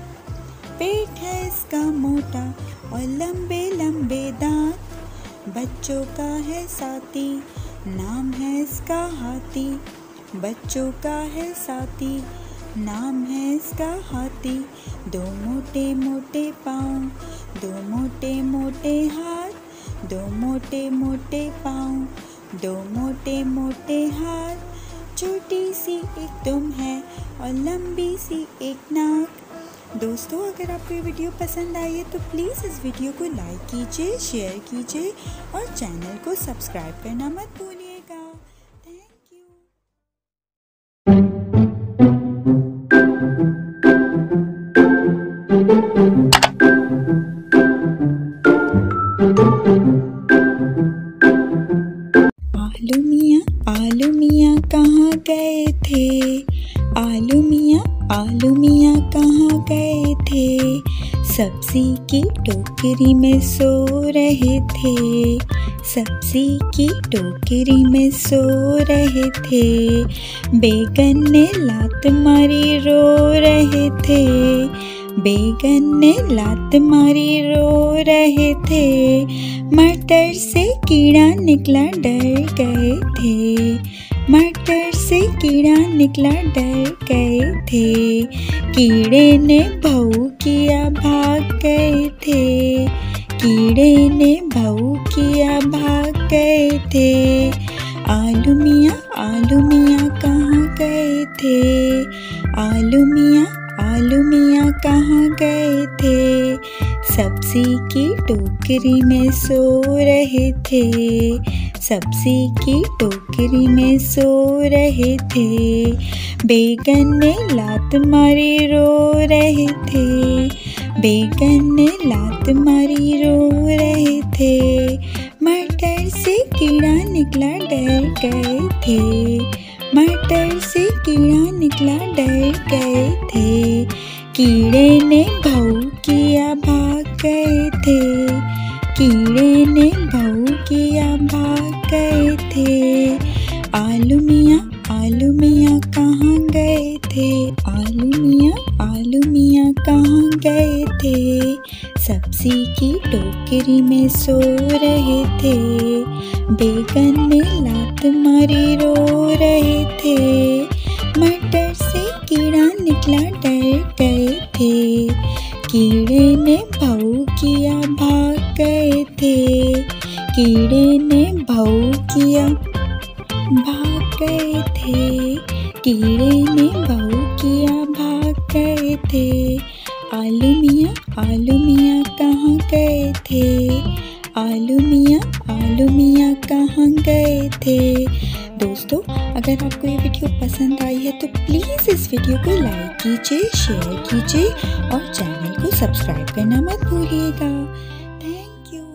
पेट है इसका मोटा और लंबे लंबे दांत। बच्चों का है साथी, नाम है इसका हाथी। बच्चों का है साथी, नाम है इसका हाथी। दो मोटे मोटे पाँव, दो मोटे मोटे हाथ, दो मोटे मोटे पाँव, दो मोटे मोटे हाथ। छोटी सी एक दुम है और लंबी सी एक नाक। दोस्तों, अगर आपको ये वीडियो पसंद आई है तो प्लीज़ इस वीडियो को लाइक कीजिए, शेयर कीजिए और चैनल को सब्सक्राइब करना मत भूलिएगा। Thank you. आलू मियाँ कहाँ गए थे? आलू मियाँ कहाँ गए थे? सब्जी की टोकरी में सो रहे थे। सब्जी की टोकरी में सो रहे थे। बैगन ने लात मारी रो रहे थे। बैगन ने लात मारी रो रहे थे। मटर से कीड़ा निकला डर गए थे। मटर से कीड़ा निकला डर गए थे। कीड़े ने भौं किया भाग गए थे। कीड़े ने भौं किया भाग गए थे। आलू मियाँ कहाँ गए थे। आलू मियाँ कहाँ गए थे। सब्जी की टोकरी में सो रहे थे। सब्जी की टोकरी में सो रहे थे। बैगन ने लात मारी रो रहे थे। बैगन ने लात मारी रो रहे थे। मटर से कीड़ा निकला डर गए थे। मटर से कीड़ा निकला डर गए थे। कीड़े ने भौं किया भाग गए थे। कीड़े ने भौं किया भाग गए थे। आलू मियाँ कहाँ गए थे। आलू मियाँ कहाँ गए थे। सब्जी की टोकरी में सो रहे थे। बैगन ने लात मारी रो रहे थे। मटर से कीड़ा निकला डर गए थे। कीड़े ने भौं किया भाग गए थे। कीड़े ने भौं किया भाग गए थे। कीड़े ने भौं किया भाग गए थे। आलू मियाँ कहाँ गए थे। आलू मियाँ कहाँ गए थे। दोस्तों, अगर आपको ये वीडियो पसंद आई है तो प्लीज़ इस वीडियो को लाइक कीजिए, शेयर कीजिए और चैनल को सब्सक्राइब करना मत भूलिएगा। Thank you.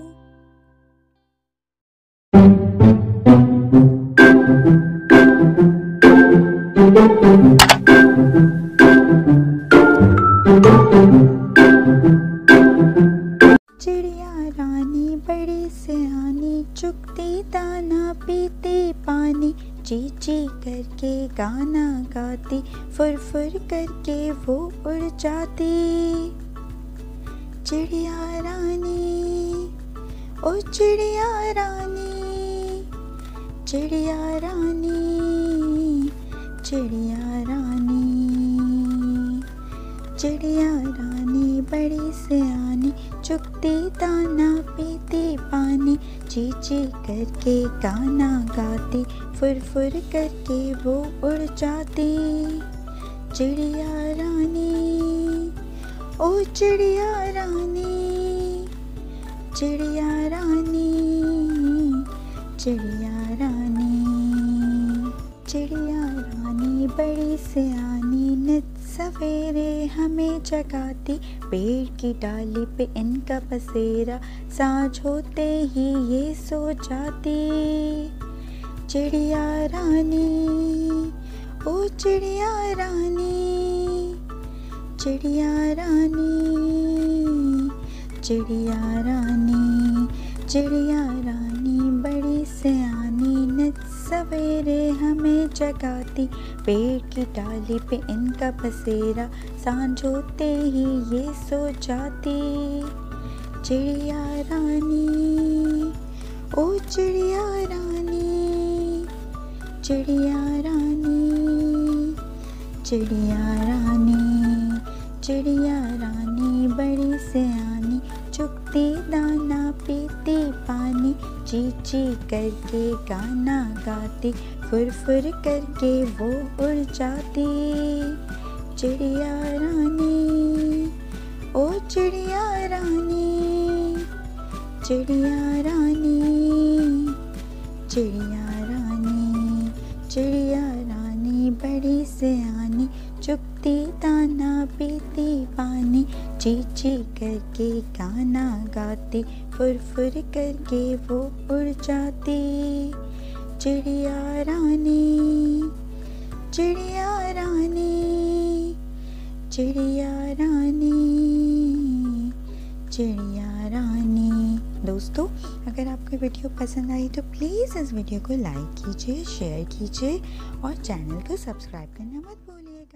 चिड़िया रानी बड़ी सयानी, चुगती दाना पीती पानी, ची ची करके गाना गाती, फुर फुर करके वो उड़ जाती। चिड़िया रानी, ओ चिड़िया रानी, चिड़िया रानी, चिड़िया रानी। चिड़िया रानी बड़ी सयानी, चुगती दाना पीती पानी, ची ची करके गाना गाती, फुर फुर करके वो उड़ जाती। चिड़िया रानी, ओ चिड़िया रानी, चिड़िया रानी, चिड़िया रानी। चिड़िया रानी बड़ी सयानी, नित सवेरे हमें जगाती, पेड़ की डाली पे इनका बसेरा, सांझ होते ही ये सो जाती। चिड़िया रानी, ओ चिड़िया रानी, चिड़िया रानी, चिड़िया रानी। चिड़िया रानी बड़ी सयानी, नित सवेरे हमें जगाती, पेड़ की डाली पे इनका बसेरा, सांझ होते ही ये सो जाती। चिड़िया रानी, ओ चिड़िया रानी, चिड़िया रानी, चिड़िया रानी। चिड़िया रानी बड़ी सयानी, चुगती दाना पीती पानी, ची ची करके गाना गाती, फुर फुर करके वो उड़ जाती। चिड़िया रानी, ओ चिड़िया रानी, चिड़िया रानी, चिड़िया रानी। चिड़िया रानी बड़ी सयानी, चुगती दाना पीती पानी, ची ची करके गाना गाती, फुर फुर करके वो उड़ जाती। चिड़िया रानी, चिड़िया रानी, चिड़िया रानी, चिड़िया रानी। दोस्तों अगर आपको वीडियो पसंद आई तो प्लीज़ इस वीडियो को लाइक कीजिए, शेयर कीजिए और चैनल को सब्सक्राइब करना मत भूलिएगा।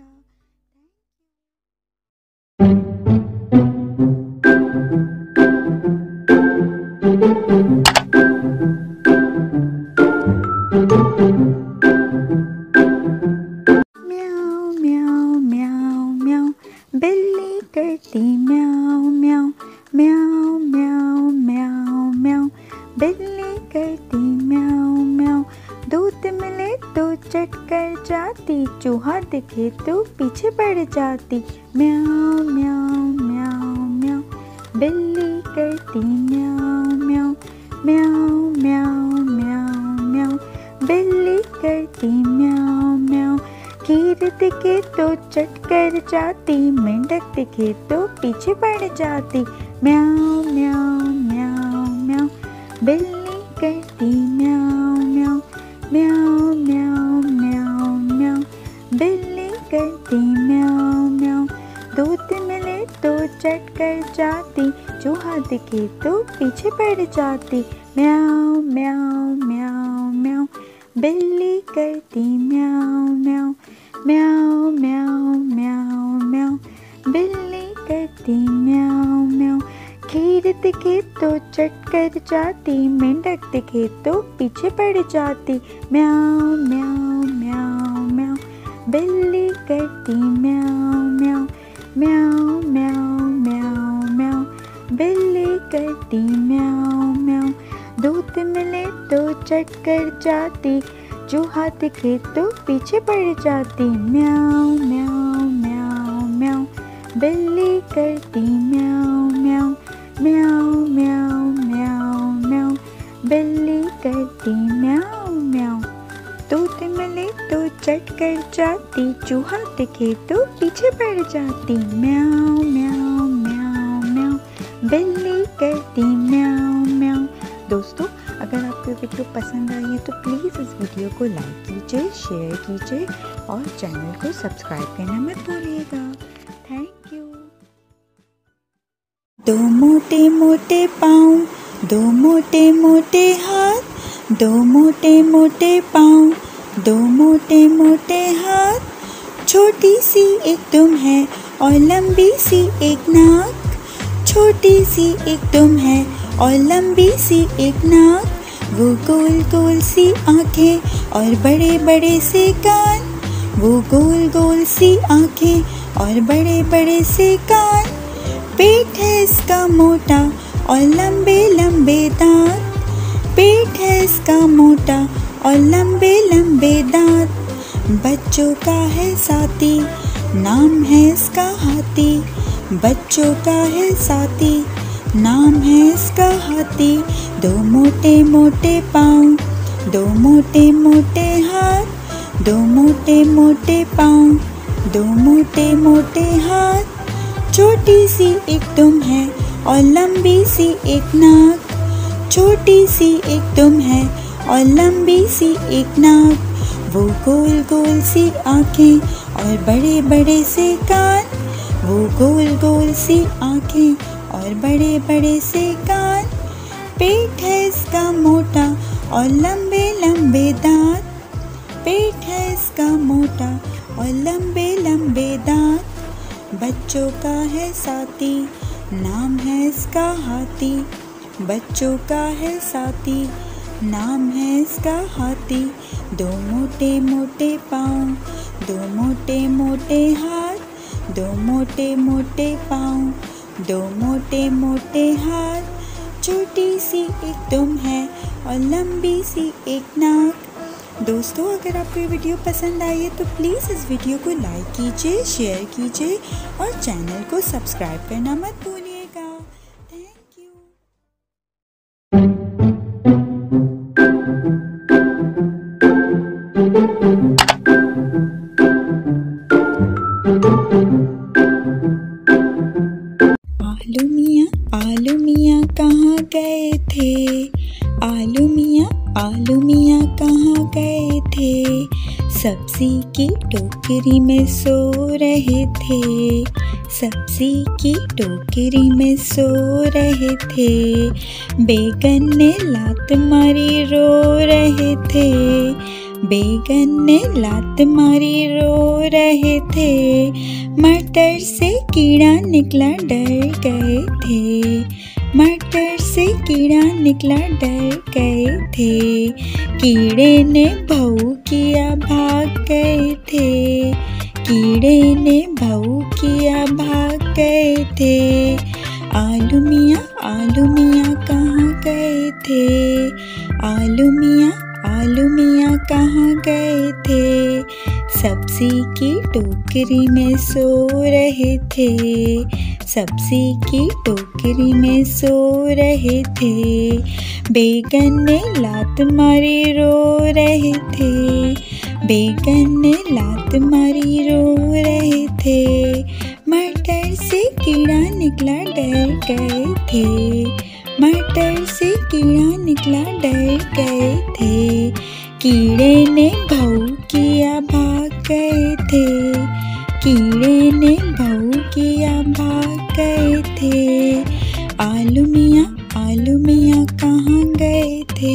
म्याऊ म्याऊ म्याऊ म्याऊ, बिल्ली करती म्याऊ म्याऊ, म्याऊ म्याऊ म्याऊ म्याऊ, बिल्ली करती म्याऊ म्याऊ। दूध मिले तो चट कर जाती, चूहा दिखे तो पीछे पड़ जाती। म्याऊ म्याऊ म्याऊ म्याऊ, बिल्ली करती म्याऊ म्याऊ, म्याऊ म्याऊ म्याऊ म्याऊ, बिल्ली करती म्याऊ म्याऊ। खीर दिखे तो चट कर जाती, मेंढक दिखे तो पीछे पड़ जाती। म्याऊ म्याऊ म्याऊ म्याऊ, बिल्ली करती म्याऊ म्याऊ, म्याऊ म्याऊ म्याऊ म्याऊ, बिल्ली करती म्याऊ म्याऊ। दूध मिले तो चट कर जाती, चूहा दिखे तो पीछे पड़ जाती। म्याऊ म्याऊ म्याऊ म्याऊ, बिल्ली करती म्याऊ म्याऊ, म्याऊ म्याऊ म्याऊ म्याऊ, बिल्ली करती म्याऊ म्याऊ। खीर दिखे तो चट कर जाती, मेंढक दिखे तो पीछे पड़ जाती। म्याऊ म्याऊ म्याऊ म्याऊ, बिल्ली करती म्याऊ म्याऊ, म्याऊ म्याऊ म्याऊ म्याऊ, बिल्ली करती म्याऊ म्याऊ। दूध मिले तो चट कर जाती, चूहा दिखे तो पीछे पड़ जाती। म्याऊ म्याऊ म्याऊ म्याऊ, बिल्ली करती म्याऊ म्याऊ, म्याऊ म्याऊ म्याऊ म्याऊ, बिल्ली करती म्याऊ म्याऊ। दूध मिले तो चट कर जाती, चूहा दिखे तो पीछे पड़ जाती। म्याऊ म्याऊ म्याऊ म्याऊ, बिल्ली करती म्याऊ म्याऊ। दोस्तों अगर आपको वीडियो पसंद आई है तो प्लीज़ इस वीडियो को लाइक कीजिए, शेयर कीजिए और चैनल को सब्सक्राइब करना मत भूलिएगा। Thank you. दो मोटे मोटे पाँव, दो मोटे मोटे हाथ, दो मोटे मोटे पाँव, दो मोटे मोटे हाथ। छोटी सी एक दुम है और लंबी सी एक नाक, छोटी सी एक दुम है और लंबी सी एक नाक। वो गोल गोल सी आँखें और बड़े बड़े से कान, वो गोल गोल सी आँखें और बड़े बड़े से कान। पेट है इसका मोटा और लंबे लंबे दांत, पेट है इसका मोटा और लंबे लंबे दांत। बच्चों का है साथी, नाम है इसका हाथी, बच्चों का है साथी, नाम है इसका हाथी। दो मोटे मोटे पाँव, दो मोटे मोटे हाथ, दो मोटे मोटे पाँव, दो मोटे मोटे हाथ। छोटी सी एक दुम है और लंबी सी एक नाक, छोटी सी एक दुम है और लंबी सी एक नाक। वो गोल गोल सी आँखें और बड़े बड़े से कान, वो गोल गोल सी आँखें और बड़े बड़े से कान। पेट है इसका मोटा और लंबे लंबे दांत, पेट है इसका मोटा और लंबे लंबे दांत। बच्चों का है साथी, नाम है इसका हाथी, बच्चों का है साथी, नाम है इसका हाथी। दो मोटे मोटे पाँव, दो मोटे मोटे हाथ, दो मोटे मोटे पाँव, दो मोटे मोटे हाथ। छोटी सी एक दुम है और लंबी सी एक नाक। दोस्तों अगर आपको ये वीडियो पसंद आई है तो प्लीज़ इस वीडियो को लाइक कीजिए, शेयर कीजिए और चैनल को सब्सक्राइब करना मत भूलिएगा। Thank you. आलू मियाँ कहाँ गए थे, आलू मियाँ कहाँ गए थे। सब्जी की टोकरी में सो रहे थे, सब्जी की टोकरी में सो रहे थे। बैगन ने लात मारी रो रहे थे। बैगन ने लात मारी रो रहे थे। मटर से कीड़ा निकला डर गए थे। मटर से कीड़ा निकला डर गए थे। कीड़े ने भौं किया भाग गए थे। कीड़े ने भौं किया भाग गए थे। आलू मियाँ कहाँ गए थे। आलू मियाँ कहाँ गए थे। सब्जी की टोकरी में सो रहे थे। सब्जी की टोकरी में सो रहे थे। बैगन ने लात मारी रो रहे थे। बैगन ने लात मारी रो रहे थे। मटर से कीड़ा निकला डर गए थे। मटर से कीड़ा निकला डर गए थे। कीड़े ने भौं किया भाग गए थे। कीड़े ने भौं किया भाग गए थे। आलू मियाँ कहाँ गए थे।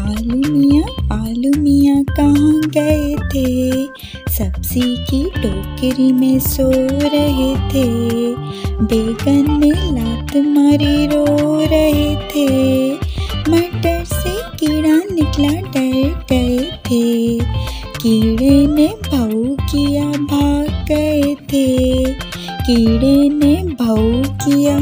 आलू मियाँ कहाँ गए थे। सब्जी की टोकरी में सो रहे थे। बैगन ने लात मारी रो रहे थे। मटर से कीड़ा निकला डर गए थे। कीड़े ने भौं किया भाग गए थे। कीड़े ने भौं किया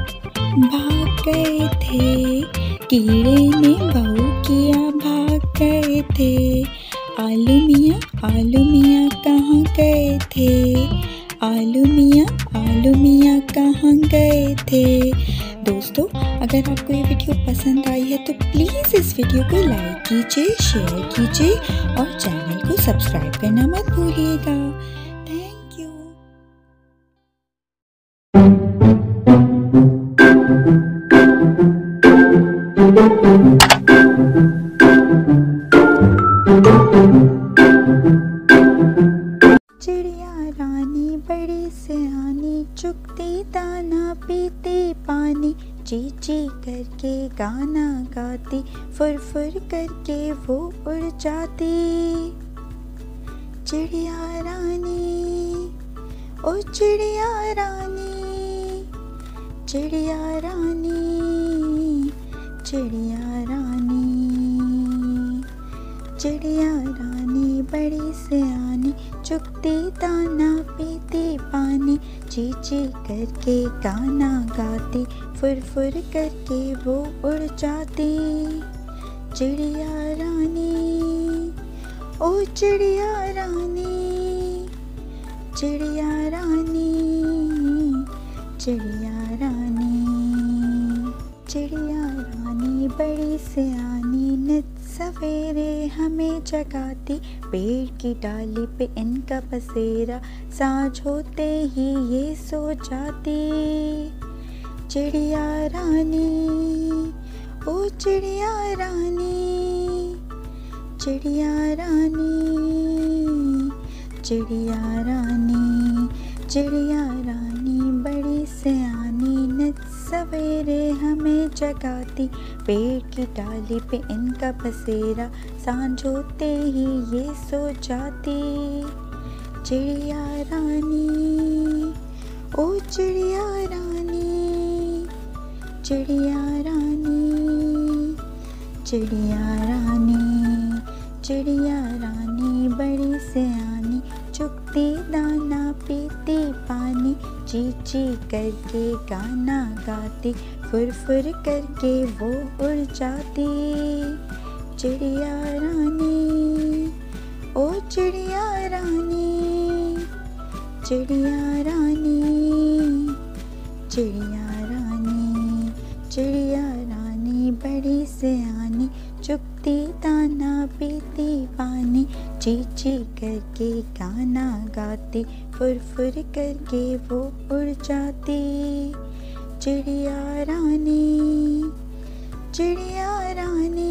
भाग गए थे। कीड़े ने भौं किया भाग गए थे। आलू मियाँ कहाँ गए थे। आलू मियाँ कहाँ गए थे। दोस्तों, अगर आपको ये वीडियो पसंद आई है तो प्लीज़ इस वीडियो को लाइक कीजिए, शेयर कीजिए और चैनल को सब्सक्राइब करना मत भूलिएगा। Thank you. चिड़िया रानी बड़ी सयानी, चुगती दाना पीती पानी, ची ची करके गाना गाती, फुर फुर करके वो उड़ जाती। चिड़िया रानी, ओ चिड़िया रानी, चिड़िया रानी, चिड़िया रानी। चिड़िया रानी बड़ी सयानी, चुगती दाना पीती पानी, ची ची करके गाना गाती, फुर फुर करके वो उड़ जाती। चिड़िया रानी, ओ चिड़िया रानी, चिड़िया रानी, चिड़िया रानी। चिड़िया रानी बड़ी सयानी, नित सवेरे हमें जगाती, पेड़ की डाली पे इनका बसेरा, सांझ होते ही ये सो जाती। चिड़िया रानी, ओ चिड़िया रानी, चिड़िया रानी, चिड़िया रानी। चिड़िया रानी बड़ी सयानी, नित सवेरे हमें जगाती, पेड़ की डाली पे इनका बसेरा, सांझ होते ही ये सो जाती। चिड़िया रानी, ओ चिड़िया रानी, चिड़िया रानी, चिड़िया रानी। चिड़िया रानी बड़ी सयानी, चुगती दाना पीती पानी, ची ची करके गाना गाती, फुर फुर करके वो उड़ जाती। चिड़िया रानी, ओ चिड़िया रानी, चिड़िया रानी, चिड़िया रानी। चिड़िया रानी बड़ी सयानी, चुगती दाना पीती पानी, ची ची करके गाना गाती, फुर फुर करके वो उड़ जाती। चिड़िया रानी, चिड़िया रानी,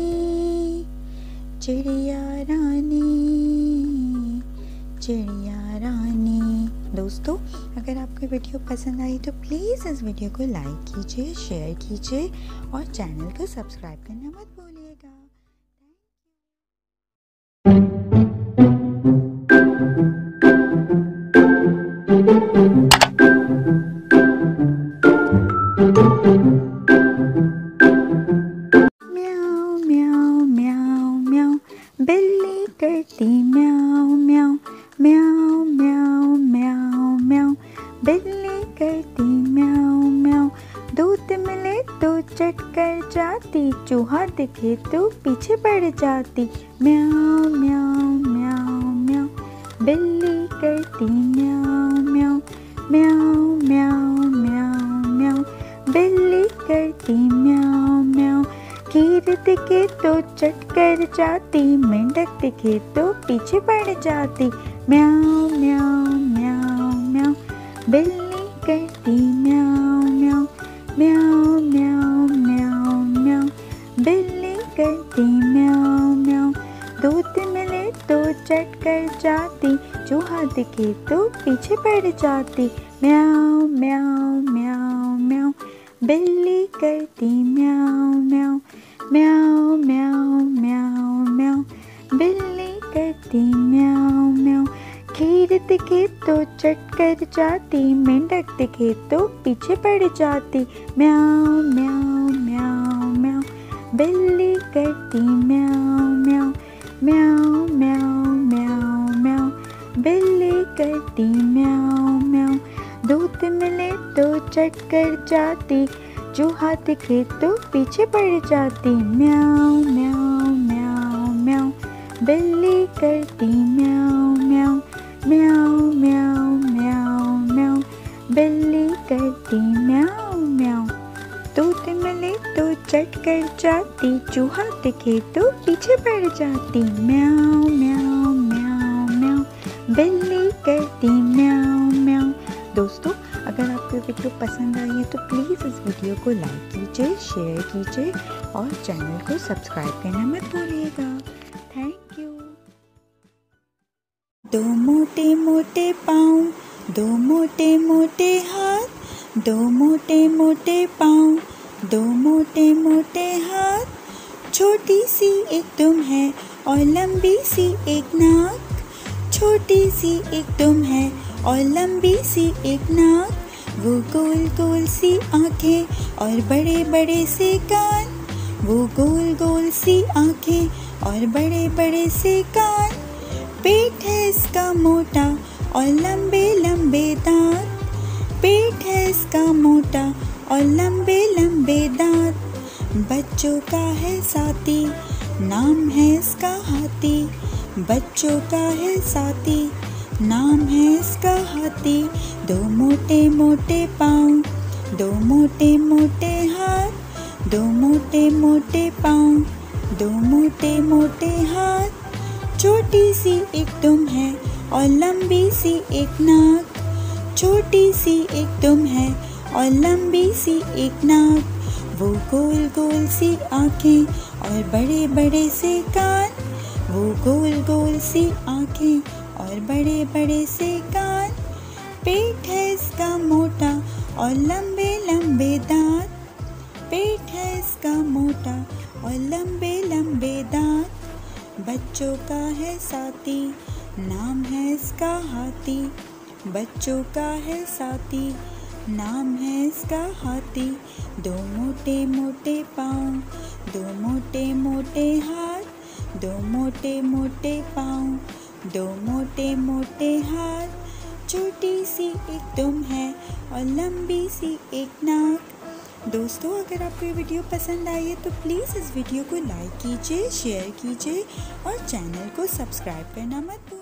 चिड़िया रानी, चिड़िया रानी। दोस्तों, अगर आपको वीडियो पसंद आई तो प्लीज़ इस वीडियो को लाइक कीजिए, शेयर कीजिए और चैनल को सब्सक्राइब करना मत भूलिएगा। म्याऊ म्याऊ म्याऊ म्याऊ, बिल्ली करती म्याऊ म्याऊ, म्याऊ म्याऊ म्याऊ म्याऊ, बिल्ली करती म्याऊ म्याऊ। दूध मिले तो चट कर जाती, चूहा दिखे तो पीछे पड़ जाती। म्याऊ म्याऊ म्याऊ म्याऊ, बिल्ली करती म्याऊ म्याऊ, म्याऊ म्याऊ म्याऊ म्याऊ, बिल्ली करती म्याऊ म्याऊ। खीर दिखे तो चट कर जाती, मेंढक दिखे तो पीछे पड़ जाती। म्याऊ म्याऊ म्याऊ म्याऊ, बिल्ली करती म्याऊ म्याऊ, म्याऊ म्याऊ म्याऊ म्याऊ, बिल्ली करती म्याऊ म्याऊ। दूध मिले तो चट कर जाती, चूहा दिखे तो पीछे पड़ जाती। म्याऊ म्याऊ म्याऊ म्याऊ, बिल्ली करती म्याऊ म्याऊ, म्याऊ म्याऊ म्याऊ म्याऊ, बिल्ली करती म्याऊ म्याऊ। खीर दिखे तो चट कर जाती, मेंढक दिखे तो पीछे पड़ जाती। म्याऊ म्याऊ म्याऊ म्याऊ, बिल्ली करती म्याऊ म्याऊ, म्याऊ म्याऊ म्याऊ म्याऊ, बिल्ली करती म्याऊ म्याऊ। दूध मिले तो चट कर जाती, चूहा दिखे तो पीछे पड़ जाती। म्याऊ म्याऊ म्याऊ म्याऊ, बिल्ली करती म्याऊ म्याऊ, म्याऊ म्याऊ म्याऊ म्याऊ, बिल्ली करती म्याऊ म्याऊ। दूध मिले तो चट कर जाती, चूहा दिखे तो पीछे पड़ जाती। म्याऊ म्याऊ म्याऊ म्याऊ, बिल्ली करती म्याऊ म्याऊ। दोस्तों, अगर आपको वीडियो पसंद आई है तो प्लीज़ इस वीडियो को लाइक कीजिए, शेयर कीजिए और चैनल को सब्सक्राइब करना मत भूलिएगा। Thank you. दो मोटे मोटे पाँव, दो मोटे मोटे हाथ, दो मोटे मोटे पाँव, दो मोटे मोटे हाथ। छोटी सी एक दुम है और लंबी सी एक नाक, छोटी सी एक दुम है और लंबी सी एक नाक। वो गोल गोल सी आँखें और बड़े बड़े से कान, वो गोल गोल सी आँखें और बड़े बड़े से कान। पेट है इसका मोटा और लंबे लंबे दांत, पेट है इसका मोटा और लंबे लंबे दांत। बच्चों का है साथी, नाम है इसका हाथी, बच्चों का है साथी, नाम है इसका हाथी। दो मोटे मोटे पाँव, दो मोटे मोटे हाथ, दो मोटे मोटे पाँव, दो मोटे मोटे हाथ। छोटी सी एक दुम है और लंबी सी एक नाक, छोटी सी एक दुम है और लंबी सी एक नाक। वो गोल गोल सी आँखें और बड़े बड़े से कान, वो गोल गोल सी आँखें और बड़े बड़े से कान। पेट है इसका मोटा और लंबे लंबे दांत, पेट है इसका मोटा और लंबे लंबे दांत। बच्चों का है साथी, नाम है इसका हाथी, बच्चों का है साथी, नाम है इसका हाथी। दो मोटे मोटे पाँव, दो मोटे मोटे हाथ, दो मोटे मोटे पाँव, दो मोटे मोटे हाथ। छोटी सी एक दुम है और लंबी सी एक नाक। दोस्तों, अगर आपको ये वीडियो पसंद आई है तो प्लीज़ इस वीडियो को लाइक कीजिए, शेयर कीजिए और चैनल को सब्सक्राइब करना मत भूलिए।